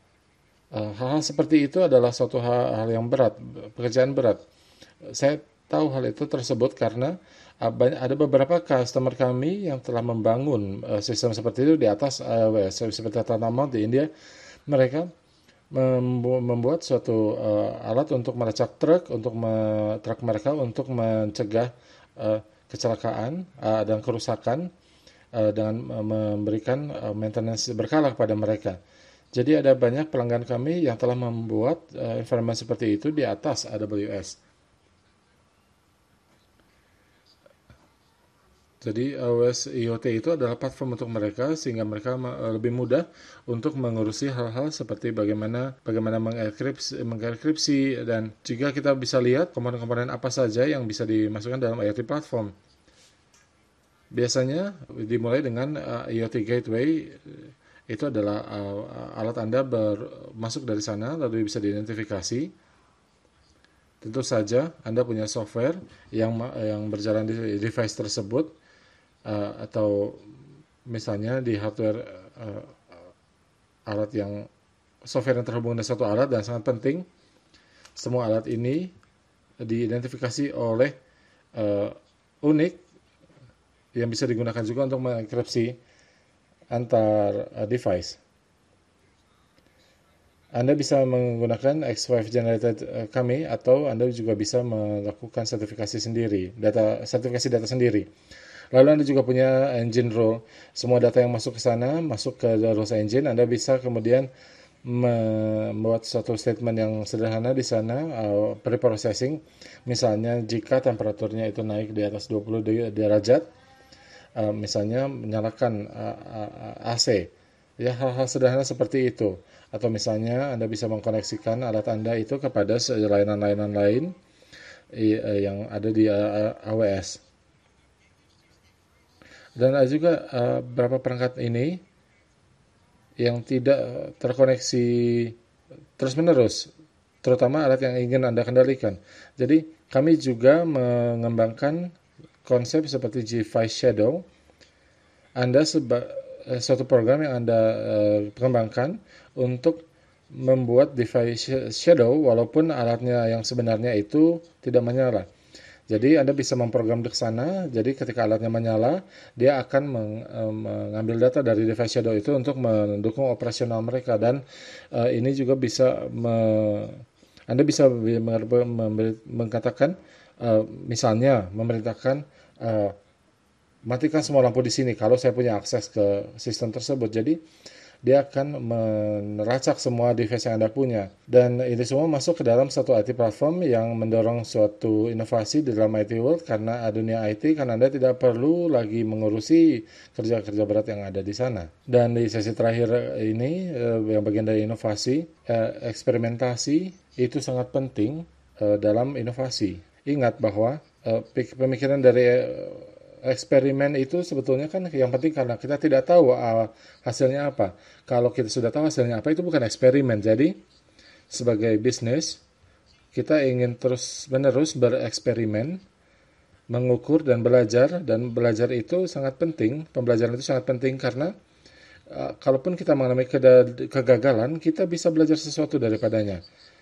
hal-hal seperti itu adalah suatu hal, hal yang berat, pekerjaan berat. Saya tahu hal itu tersebut karena ada beberapa customer kami yang telah membangun sistem seperti itu di atas A W S. Seperti Tata Nama di India, mereka membuat suatu alat untuk melacak truk, untuk truk mereka untuk mencegah kecelakaan dan kerusakan dengan memberikan maintenance berkala kepada mereka. Jadi ada banyak pelanggan kami yang telah membuat environment seperti itu di atas A W S. Jadi A W S I O T itu adalah platform untuk mereka sehingga mereka lebih mudah untuk mengurusi hal-hal seperti bagaimana bagaimana mengenkripsi, mengenkripsi dan juga kita bisa lihat komponen-komponen apa saja yang bisa dimasukkan dalam I O T platform. Biasanya dimulai dengan I O T Gateway, itu adalah alat Anda ber, masuk dari sana lalu bisa diidentifikasi. Tentu saja Anda punya software yang yang berjalan di device tersebut. Uh, atau misalnya di hardware uh, alat yang software yang terhubung dengan satu alat, dan sangat penting semua alat ini diidentifikasi oleh uh, unik yang bisa digunakan juga untuk mengenkripsi antar uh, device. Anda bisa menggunakan X five generated uh, kami, atau Anda juga bisa melakukan sertifikasi sendiri, data sertifikasi data sendiri. Lalu Anda juga punya engine rule. Semua data yang masuk ke sana, masuk ke rules engine. Anda bisa kemudian membuat suatu statement yang sederhana di sana, uh, pre-processing. Misalnya jika temperaturnya itu naik di atas dua puluh derajat, uh, misalnya menyalakan uh, uh, A C. Ya, hal-hal sederhana seperti itu. Atau misalnya Anda bisa mengkoneksikan alat Anda itu kepada layanan-layanan lain uh, yang ada di uh, A W S. Dan ada juga uh, beberapa perangkat ini yang tidak terkoneksi terus-menerus, terutama alat yang ingin Anda kendalikan. Jadi kami juga mengembangkan konsep seperti device shadow. Anda seba, suatu program yang Anda uh, kembangkan untuk membuat device shadow walaupun alatnya yang sebenarnya itu tidak menyala. Jadi Anda bisa memprogram ke sana, jadi ketika alatnya menyala, dia akan meng, um, mengambil data dari device shadow itu untuk mendukung operasional mereka. Dan uh, ini juga bisa, me, Anda bisa mengatakan, uh, misalnya memerintahkan, uh, matikan semua lampu di sini kalau saya punya akses ke sistem tersebut. Jadi dia akan melacak semua device yang Anda punya. Dan ini semua masuk ke dalam satu I T platform yang mendorong suatu inovasi di dalam I T world, karena dunia I T, karena Anda tidak perlu lagi mengurusi kerja-kerja berat yang ada di sana. Dan di sesi terakhir ini, yang bagian dari inovasi, eksperimentasi itu sangat penting dalam inovasi. Ingat bahwa pemikiran dari eksperimen itu sebetulnya kan yang penting karena kita tidak tahu uh, hasilnya apa. Kalau kita sudah tahu hasilnya apa, itu bukan eksperimen. Jadi sebagai bisnis, kita ingin terus-menerus bereksperimen, mengukur dan belajar. Dan belajar itu sangat penting, pembelajaran itu sangat penting karena uh, kalaupun kita mengalami kegagalan, kita bisa belajar sesuatu daripadanya.